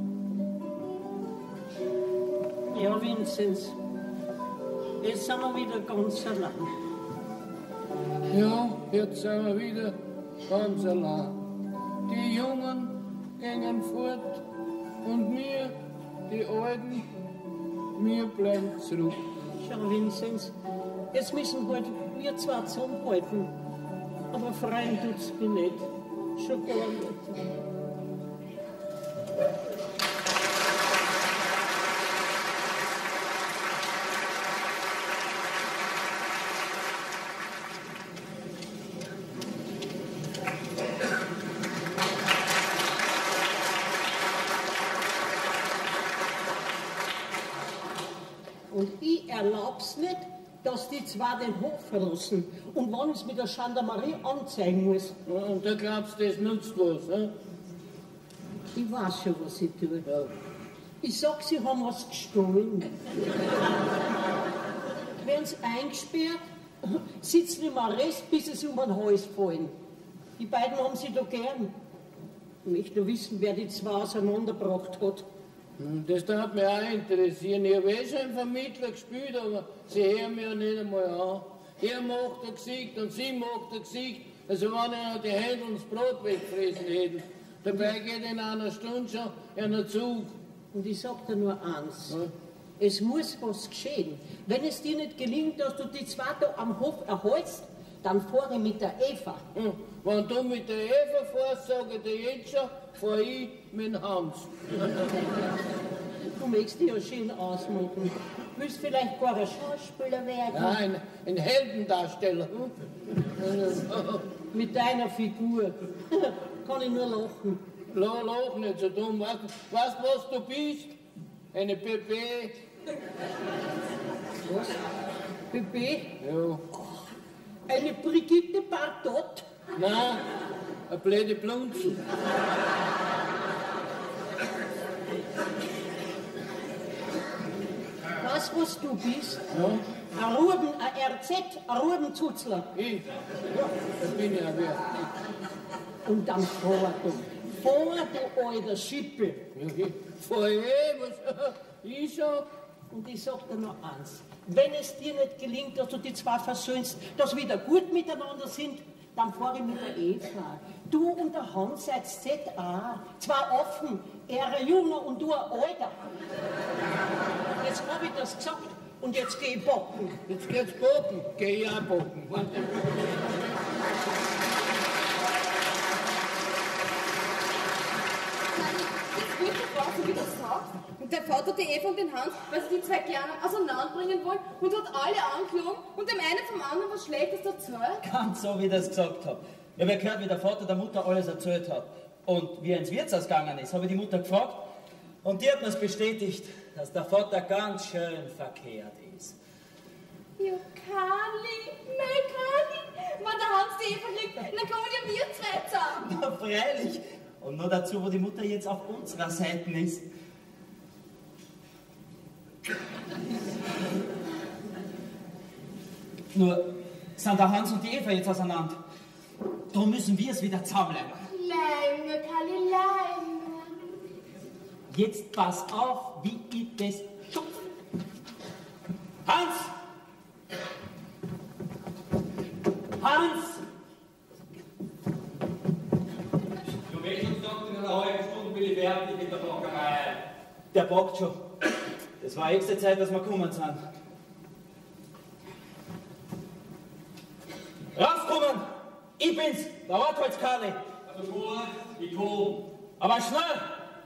Ja, Vinzenz, jetzt sind wir wieder ganz allein. Ja, jetzt sind wir wieder ganz allein. Die Jungen gehen fort und wir, die Alten, wir bleiben zurück. Schau, Vinzenz, jetzt müssen halt wir zwar zusammenhalten, aber freuen tut's mich nicht. Schon gar nicht. Und ich erlaub's nicht, dass die zwei den Hof verlassen und wann es mit der Gendarmerie anzeigen muss. Ja, und da glaubst du, das nutzt was, ne? Ich weiß schon, was ich tue. Ja. Ich sag, sie haben was gestohlen. Werden sie eingesperrt, sitzen im Arrest, bis sie um den Hals fallen. Die beiden haben sie da gern. Ich möchte wissen, wer die zwei auseinandergebracht hat. Das darf mich auch interessieren. Ich habe eh schon einen Vermittler gespielt, aber sie hören mich ja nicht einmal an. Er macht ein Gesicht und sie macht ein Gesicht, also wenn er die Hände und das Brot wegfressen hätten. Dabei geht in einer Stunde schon einer Zug. Und ich sag dir nur eins. Ja. Es muss was geschehen. Wenn es dir nicht gelingt, dass du die zwei da am Hof erholst, dann fahre ich mit der Eva. Hm. Wenn du mit der Eva fährst, sage ich dir jetzt schon, fahre ich mit dem Hans. Du möchtest dich ja schön ausmachen. Willst vielleicht gar ein Schauspieler werden? Nein, ein Heldendarsteller. Mit deiner Figur kann ich nur lachen. La, lach nicht so dumm. Weißt du, weißt, was du bist? Eine Pepe. Was? Pepe? Ja. Eine Brigitte Bardot? Nein, eine blöde Blunzel. Weißt du, was du bist? Ja. Ein Ruben, ein R Z, ein Rubenzutzler. Ich? Ja, das bin ich ja wert. Und dann fahr du. Fahr du, alter Schippe. Ja, fahr eh, was? Ich schon. Und ich sag dir noch eins. Wenn es dir nicht gelingt, dass du die zwei versöhnst, dass wir wieder gut miteinander sind, dann fahr ich mit der Eva. Du und der Hans seid Z A. Zwei offen. Er ein Junger und du ein Alter. Jetzt hab ich das gesagt und jetzt geh ich bocken. Jetzt geht's bocken. Geh ich auch bocken. So wie du sagst. Und der Vater die Eva und den Hans, weil sie die zwei Kleinen auseinanderbringen wollen und hat alle angelogen und dem einen vom anderen was Schlechtes erzählt. Ganz so, wie ich das gesagt habe. Ich habe gehört, wie der Vater der Mutter alles erzählt hat. Und wie er ins Wirtshaus gegangen ist, habe ich die Mutter gefragt. Und die hat mir bestätigt, dass der Vater ganz schön verkehrt ist. Ja, Karli, mein Karli. Wenn der Hans die Eva kriegt, dann kommen ja wir zwei zusammen. Na, freilich. Und nur dazu, wo die Mutter jetzt auf unserer Seite ist. Nur sind der Hans und die Eva jetzt auseinander. Darum müssen wir es wieder zusammenbleiben. Leime, Karli, Leime. Jetzt pass auf, wie ich das schupf. Hans! Hans! Du willst uns doch in einer halben Stunde bin ich fertig mit der Bockerei. Der bockt schon. Das war extra Zeit, dass wir gekommen sind. Rauskommen! Ich bin's, der Ortholzkarli. Also gut, ich komm. Aber schnell!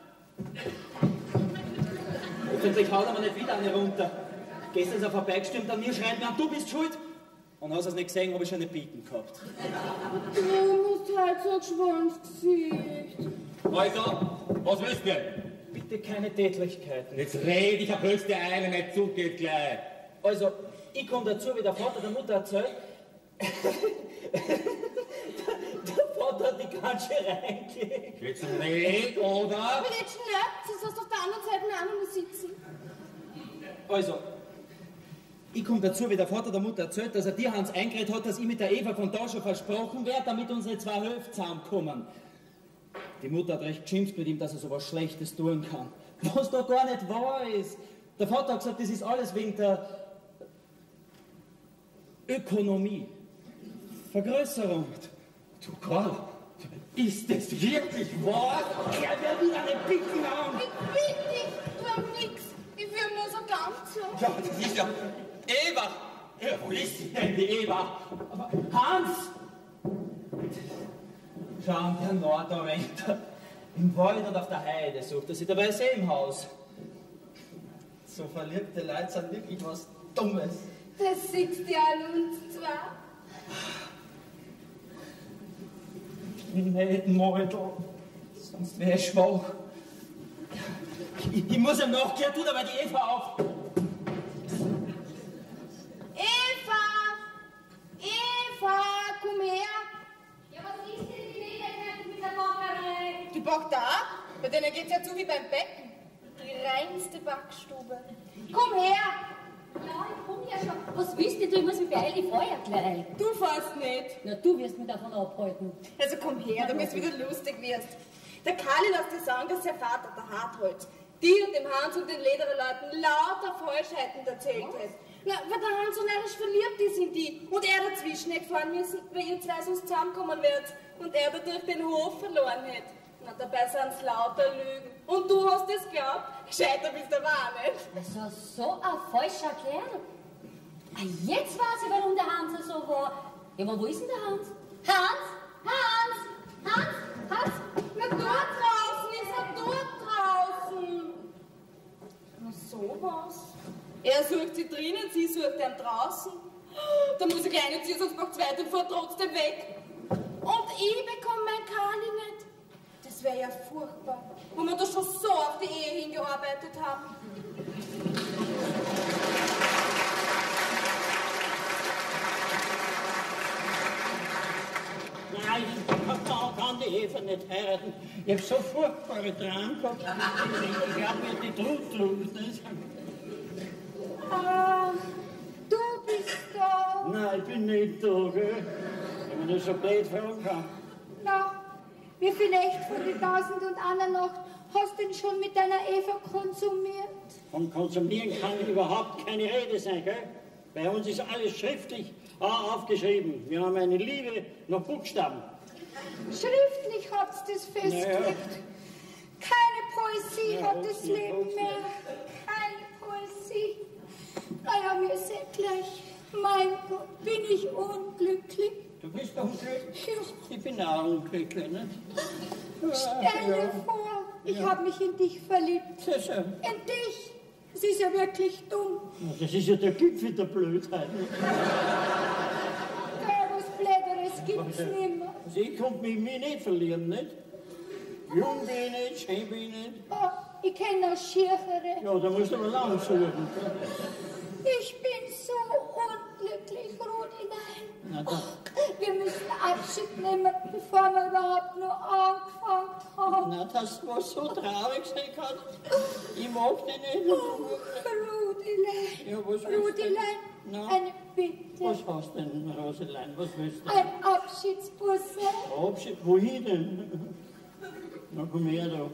Hoffentlich haut er mir nicht wieder eine runter. Gestern ist er vorbeigestürmt an mir, schreit mir an, du bist schuld. Und hast du es nicht gesehen, habe ich schon eine Bieten gehabt. Du musst halt so ein Schwanzgesicht. Also, was willst du denn? Bitte keine Tätlichkeiten. Jetzt red, ich hab höchste Eile, nicht zugeht gleich. Also, ich komme dazu, wie der Vater der Mutter erzählt. Der Vater hat die ganz schön reingelegt. Jetzt red, oder? Aber jetzt schnappt, sonst hast du auf der anderen Seite einen anderen sitzen. Also, ich komme dazu, wie der Vater der Mutter erzählt, dass er dir, Hans, eingeredet hat, dass ich mit der Eva von da schon versprochen werde, damit unsere zwei Höfe zusammenkommen. Die Mutter hat recht geschimpft mit ihm, dass er so was Schlechtes tun kann. Was da gar nicht wahr ist. Der Vater hat gesagt, das ist alles wegen der Ökonomie. Vergrößerung. Du Karl, ist das wirklich wahr? Er wird wieder eine Bitte haben. Ich bitte dich, tu ihm nix. Ich will nur so ganz so. Ja, das ist ja Eva. Ja, wo ist sie denn, die Eva? Aber Hans! Schau, der Nordorient im Wald und auf der Heide sucht er sich, dabei ist er im Haus. So verliebte Leute sind wirklich was Dummes. Das siehst du an uns zwei. Nicht Mädel, sonst wäre ich schwach. Ich, ich muss ihm nachgehen, tut aber die Eva auf. Eva! Eva, komm her! Ja, was ist denn die Gelegenheit mit der Bäckerei? Die backt da? Bei denen geht's ja zu wie beim Becken. Die reinste Backstube. Komm her! Ja, ich komm ja schon. Was willst du? Ich muss mich beeilen, ich fahr ja gleich. Du fährst nicht. Na, du wirst mich davon abhalten. Also komm her, damit du wieder lustig wirst. Der Karli lässt dir sagen, dass sein Vater, der Hartholz, die und dem Hans und den Lederer Leuten lauter Falschheiten erzählt hat. Na, weil der Hans so närrisch verliebt ist in die und er dazwischen nicht fahren müssen, weil ihr zwei sonst zusammenkommen werdet und er dadurch den Hof verloren hat. Na, dabei sind's lauter Lügen. Und du hast es geglaubt? Gescheiter bist du aber auch nicht. Also, so ein falscher Kerl. Ah, jetzt weiß ich, warum der Hans so war. Ja, aber wo ist denn der Hans? Hans? Hans? Hans? Hans? Na, dort draußen ist er, dort draußen. Na, sowas. Er sucht sie drinnen, sie sucht ihn draußen. Da muss ich gleich nicht ziehen, sonst macht's weiter und fährt trotzdem weg. Und ich bekomme mein Karli nicht. Das wäre ja furchtbar, wo wir da schon so auf die Ehe hingearbeitet haben. Nein, ich kann, kann die Eva nicht heiraten. Ich habe so furchtbare Tränen gehabt. Ich glaube, mir die Trut trug. Ah, du bist da. Nein, ich bin nicht da, gell? Wenn man das so blöd fragen kann. Na, wie viel echt von den tausend und einer Nacht hast du denn schon mit deiner Eva konsumiert? Von konsumieren kann überhaupt keine Rede sein, gell? Bei uns ist alles schriftlich aufgeschrieben. Wir haben eine Liebe nach Buchstaben. Schriftlich habt ihr das festgelegt. Naja. Keine Poesie Ja, hat das okay, Leben okay. mehr. Keine Poesie. Naja, mir seht gleich. Mein Gott, bin ich unglücklich. Du bist doch unglücklich. Ja. Ich bin auch unglücklich, nicht? Stell dir vor, ich Ja. habe mich in dich verliebt. Sehr schön. In dich. Es ist ja wirklich dumm. Das ist ja der Gipfel der Blödheit. Nicht? Ja, was Blöderes gibt's nimmer. Also ich konnte mich, mich nicht verlieren, nicht? Jung bin ich nicht, schön bin ich nicht. Oh, ich kenne noch Schierchere. Ja, da musst du aber lang suchen. Ich bin so unglücklich, Rudilein. Na, da. Oh, wir müssen Abschied nehmen, bevor wir überhaupt nur angefangen haben. Na, das war so traurig sein kann. Ich mag dich nicht. Oh, Rudilein. Ja, was willst du Rudilein, denn? Na? eine Bitte. Was hast du denn, Roselein? Was willst du? Ein Abschiedsbus. Abschied? Wohin denn? Na, komm her da.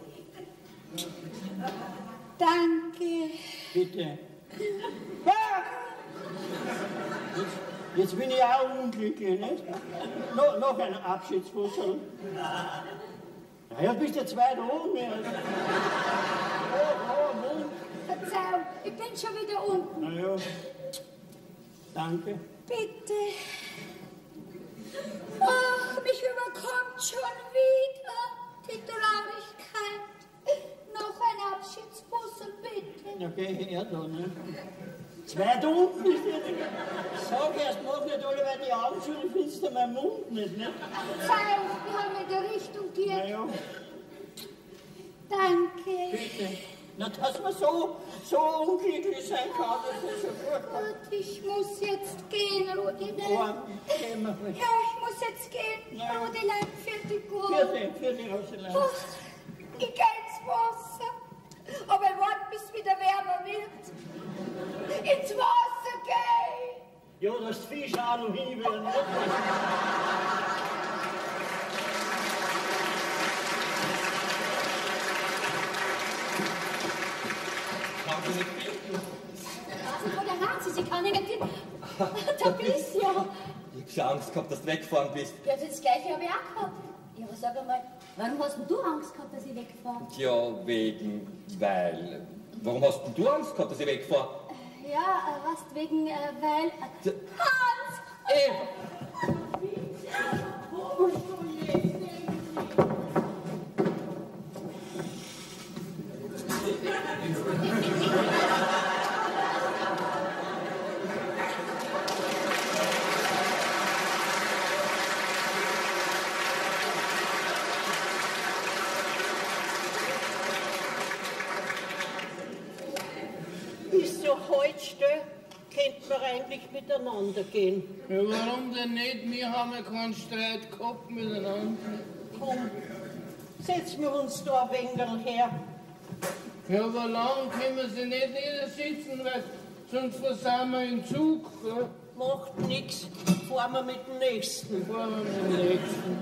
Danke. Bitte. Ah! Jetzt, jetzt bin ich auch unglücklich, nicht? No, noch ein Abschiedsfussel. Na ja, bist du zwei da oben. Ja. Oh, oh, Mund. Verzeihung, ich bin schon wieder unten. Na ja. Danke. Bitte. Ach, mich überkommt schon wieder die Traurigkeit. geh her da, ne? Zwei da unten ist jetzt. Sag erst, mach nicht alle weil die Augen zu, du findest ja meinen Mund nicht, ne? Zeig, wir haben in der Richtung geht. Na ja. Danke. Bitte. Na, dass man so, so unglücklich sein kann, das ist schon furchtbar. Gut, ich muss jetzt gehen, Rudelein. Ja, gehen wir halt. Ja, ich muss jetzt gehen. Ja. Rudelein, vierte Gut. Vierte, vierte Roselein. Ich geh ins Wasser. Aber ich warte, bis es wieder wärmer wird. Ins Wasser geh! Ja, das Fisch auch noch hin will, ne? Also von der Nazi, sie kann nicht. Da bist du ja. Ich hab schon Angst gehabt, dass du weggefahren bist. Ja, das Gleiche habe ich auch gehabt. Ja, aber sag einmal, warum hast denn du Angst gehabt, dass ich wegfahre? Tja, wegen, weil... Warum hast denn du Angst gehabt, dass ich wegfahre? Ja, äh, was wegen, äh, weil... Äh, Hans! Ey! Bis zur Holzstelle könnten wir eigentlich miteinander gehen. Ja, warum denn nicht? Wir haben ja keinen Streit gehabt miteinander. Komm, setzen wir uns da ein wenig her. Ja, aber lang können wir sie nicht niedersitzen, weil sonst versauen wir im Zug. Gell? Macht nix, fahren wir mit dem nächsten. Fahren wir mit dem nächsten.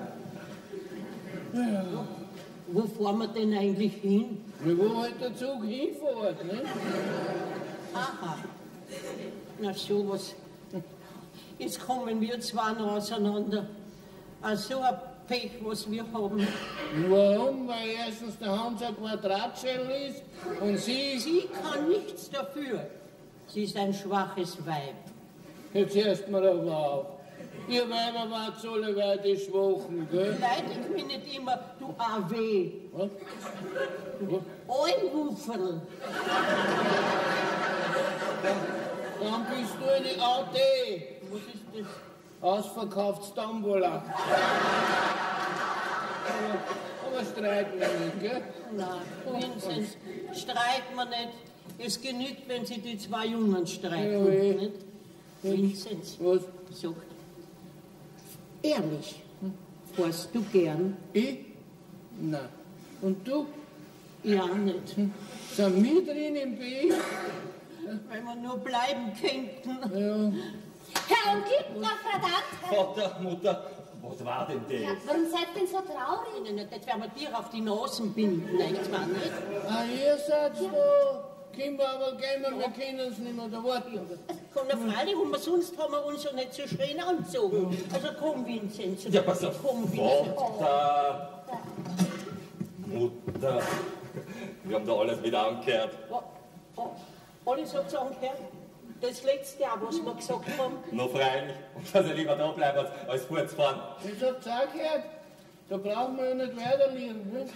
Ja. Wo fahren wir denn eigentlich hin? Ja, wo halt der Zug hinfährt, ne? Aha. Na sowas. Jetzt kommen wir zwei noch auseinander. Also ein Pech, was wir haben. Warum? Weil erstens der Hans ein Quadratschell ist und sie... Sie kann nichts dafür. Sie ist ein schwaches Weib. Jetzt hörst mir aber auf. Ihr Weiber wart so alle die Schwachen, gell? Leidig mich nicht immer, du A W. Was? Eulenwuferl. Dann bist du eine A D. Was ist das? Ausverkauft Stambola. aber, aber streiten wir nicht, gell? Nein, Vinzenz, streiten wir nicht. Es genügt, wenn sie die zwei Jungen streiten. Ja, weh. Nicht? Vinzenz, Was? sag, ehrlich, fährst du gern? Ich? Nein. Und du? Ja, nicht. Sind wir drin im B? Wenn wir nur bleiben könnten. Ja. Herr Onkel, na, verdammt. Vater, Mutter, was war denn Ja, das? warum seid ihr denn so traurig? Nein, nein, das werden wir dir auf die Nasen binden, nicht wahr, nicht? Ah, ihr seid da. Kinder, aber gehen wir, wir können es nicht mehr, da warten. Komm, na freilich, und sonst haben wir uns ja nicht so schön angezogen. Also komm, Vinzenz. Ja, pass auf. Komm, Vinzenz. Vater, Mutter, wir haben da alles wieder angehört. Oh, oh, alles hat es angehört. Das letzte auch, was wir gesagt haben. Noch freilich, dass er lieber da bleibt, als, als fortzufahren. Das habt ihr auch gehört. Da brauchen wir ja nicht weiterlieren. Ne?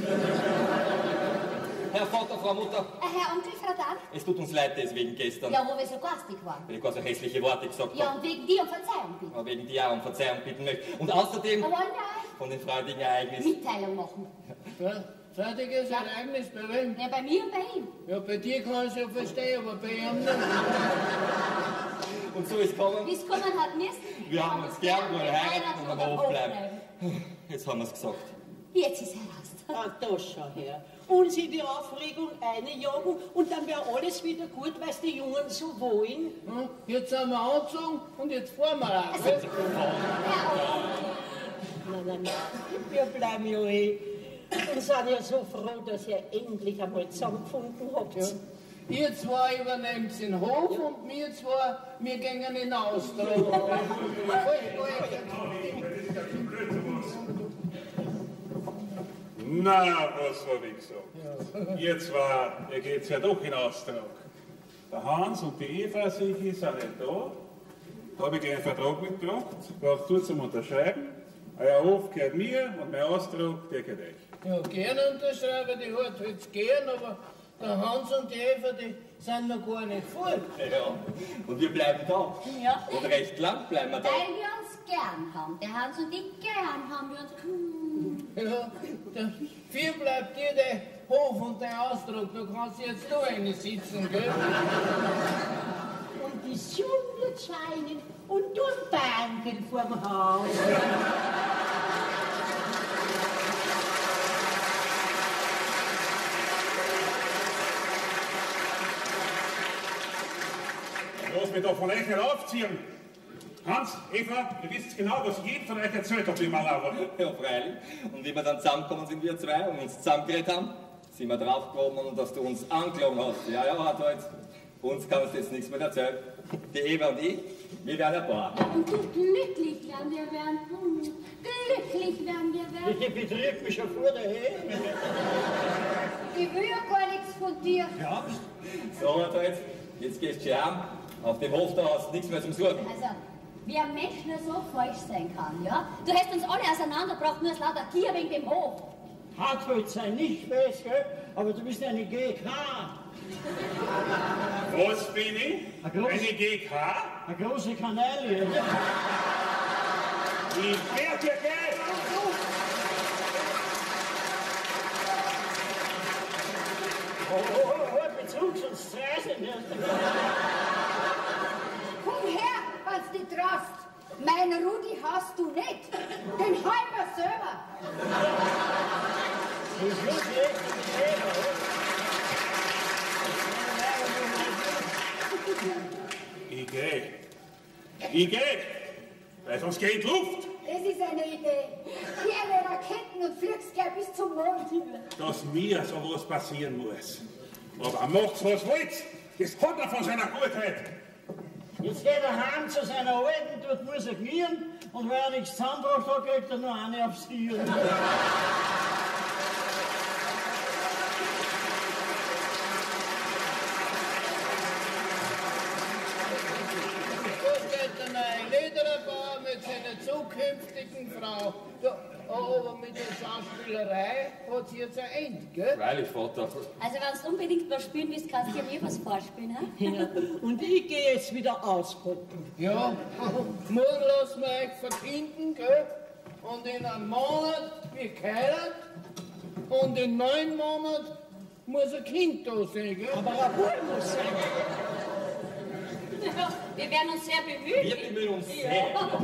Herr Vater, Frau Mutter, Äh, Herr Onkel, verdammt. es tut uns leid deswegen gestern, Ja, wo wir so garstig waren. weil ich gar so hässliche Worte gesagt Ja, habe. und wegen dir um Verzeihung bitte. Aber wegen dir auch um Verzeihung bitten möchte. Und außerdem Da wollen wir euch von den freudigen Ereignissen. Mitteilung machen. Ja, freudiges Ereignis bei wem? Ja, bei mir und bei ihm. Ja, bei dir kann ich es ja verstehen, aber bei ihm nicht. Und so ist gekommen. Wie es kommen hat müssen. Wir haben uns gern, wollen heiraten und am Hof bleiben. Jetzt haben wir es gesagt. Jetzt ist er raus. Ah, da schau her. Uns in die Aufregung einjagen und dann wäre alles wieder gut, weil es die Jungen so wollen. Ja, jetzt sind wir angezogen und jetzt fahren wir auch. Also, gell? Nein, nein, nein. Wir bleiben ja eh. Und sind ja so froh, dass ihr endlich einmal zusammengefunden habt. Ja. Ihr zwei übernehmt den Hof und wir zwei, wir gehen in den Austrag. Na, was hab ich gesagt? Ihr zwei, ihr geht's ja doch in Austrag. Der Hans und die Eva sicher sind nicht da. Da habe ich einen Vertrag mitgebracht, braucht du zum Unterschreiben. Euer Hof gehört mir und mein Austrag, der gehört euch. Ja, gerne unterschreiben, die hat jetzt gern, aber Der Hans und die Eva, die sind noch gar nicht voll. Ja, und wir bleiben da. Ja. Und recht lang bleiben wir da. Weil wir uns gern haben. Der Hans und ich gern haben wir uns. Hm. Ja, dafür bleibt dir der Hof und der Ausdruck. Du kannst jetzt da eine sitzen, gell? Und die Sonne scheinen und du ein Bankel vorm Haus. Lass mich da von euch nicht aufziehen. Hans, Eva, ihr wisst genau, was ich jedem von euch erzählt habe, wie mal aber. Ja, freilich. Und wie wir dann zusammenkommen sind, wir zwei, und uns zusammengeredet haben, sind wir draufgekommen und dass du uns angelogen hast. Ja, ja, hat halt. Uns kannst du jetzt nichts mehr erzählen. Die Eva und ich, wir werden ein Paar. Und du glücklich werden wir werden. Hm. Glücklich werden wir werden. Die betrifft mich schon vor der Ehe. Ich will ja gar nichts von dir. Ja. So, hat halt. Jetzt gehst du heim. Auf dem Hof, da hast du nichts mehr zum Suchen. Also, wie ein Mensch nur so falsch sein kann, ja? Du hast uns alle auseinandergebracht, nur aus lauter Gier wegen dem Hof. Hartwald sei nicht fest, gell? Aber du bist eine G K. Was bin ich? Eine, Eine G K? Eine große Kanaille. Ich werde dir Geld! Oh, oh, oh, oh, Bezug, sonst stressen. Komm her, wenn's dich traust. Mein Rudi hast du nicht. Den heim wir selber. Das ist wirklich Ich geh. Ich geh. Weil sonst geht Luft. Das ist eine Idee. Gerne Raketen und fliegst gleich bis zum Mond. Dass mir sowas passieren muss. Aber macht's was wollt. Das hat er von seiner Gutheit. Jetzt geht er heim zu seiner Alten, dort muss er gnieren und wenn er nichts zusammenbracht hat, kriegt er nur eine aufs Hirn. Da geht dann ein Ledererbauer mit seiner zukünftigen Frau. Ja, aber mit der Schauspielerei hat sie jetzt ein Ende, gell? Freilich, Vater. Also, wenn du unbedingt was spielen willst, kannst du dir nie was vorspielen, ha? Ja. Und ich gehe jetzt wieder ausgucken. Ja, morgen lassen wir euch verkinden, gell? Und in einem Monat wird geheiratet und in neun Monaten muss ein Kind da sein, gell? Aber ein Bull muss sein. Ja, wir werden uns sehr bemühen. Wir bemühen uns sehr.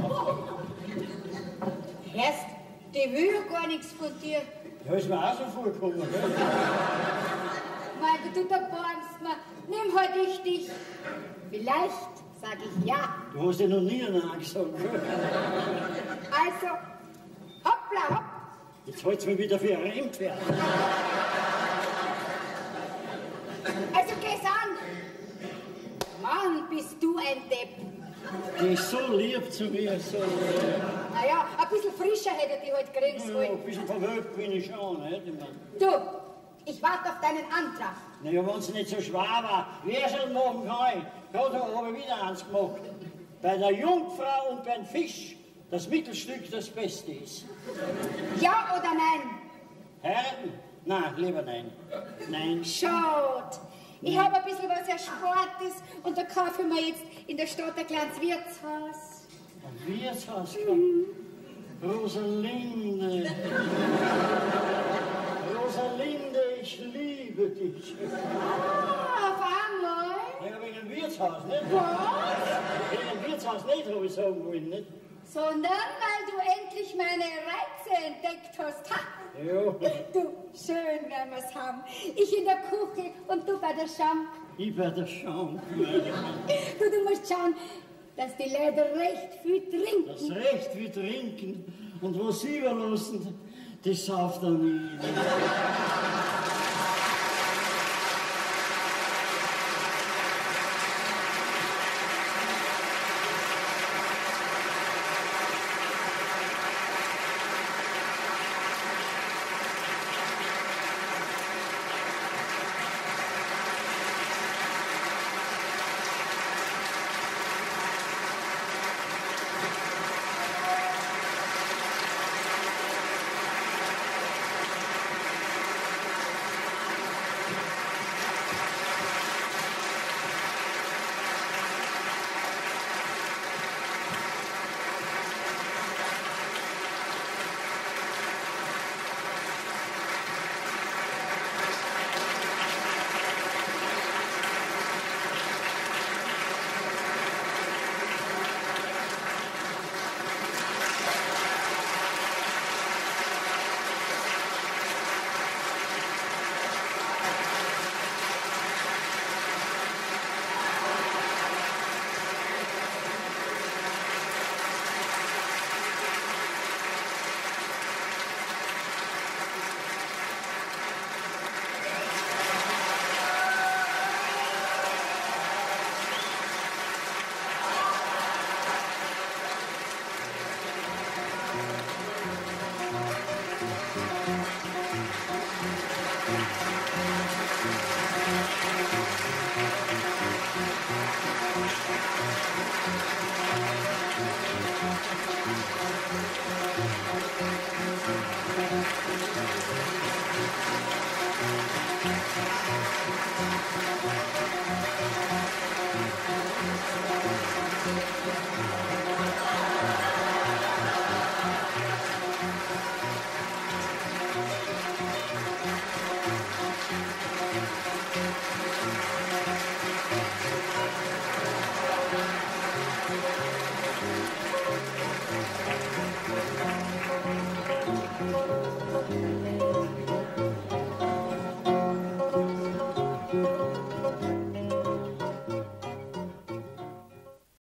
Erst, die will ja gar nichts von dir. Ja, ist mir auch so vorgekommen. Gell? Weil du da bäumst mir. Nimm halt ich dich. Vielleicht sag ich ja. Du hast ja noch nie Nein gesagt. Gell? Also, hoppla hopp. Jetzt halt's mir wieder für ein Rennpferd. Also geh's an. Mann, bist du ein Depp. Die ist so lieb zu mir, so lieb. Naja, ein bisschen frischer hätte ich heute kriegen Ja, sollen. ein bisschen verwöhnt bin ich schon, nicht? Ich mein, Du, ich warte auf deinen Antrag. naja, wenn's nicht so schwer war, wer schon machen kann. Gerade habe ich wieder eins gemacht. Bei der Jungfrau und beim Fisch das Mittelstück das Beste ist. Ja oder nein? Heiraten? Nein, lieber nein. Nein. Schaut, ich habe ein bisschen was Erspartes und da kaufe ich mir jetzt in der Stadt ein kleines Wirtshaus. Ein Wirtshaus mhm. Rosalinde. Rosalinde, ich liebe dich. Ah, auf einmal? Ja, wegen dem Wirtshaus, nicht? Was? Wegen dem Wirtshaus nicht, habe ich sagen wollen, nicht? Sondern weil du endlich meine Reize entdeckt hast. Ha? Ja. Du, schön werden wir's haben. Ich in der Küche und du bei der Scham. Ich bei der Scham. Du, du musst schauen, dass die Leute recht viel trinken. Das recht wie trinken. Und was sie überlassen, das sauft er nie. Applaus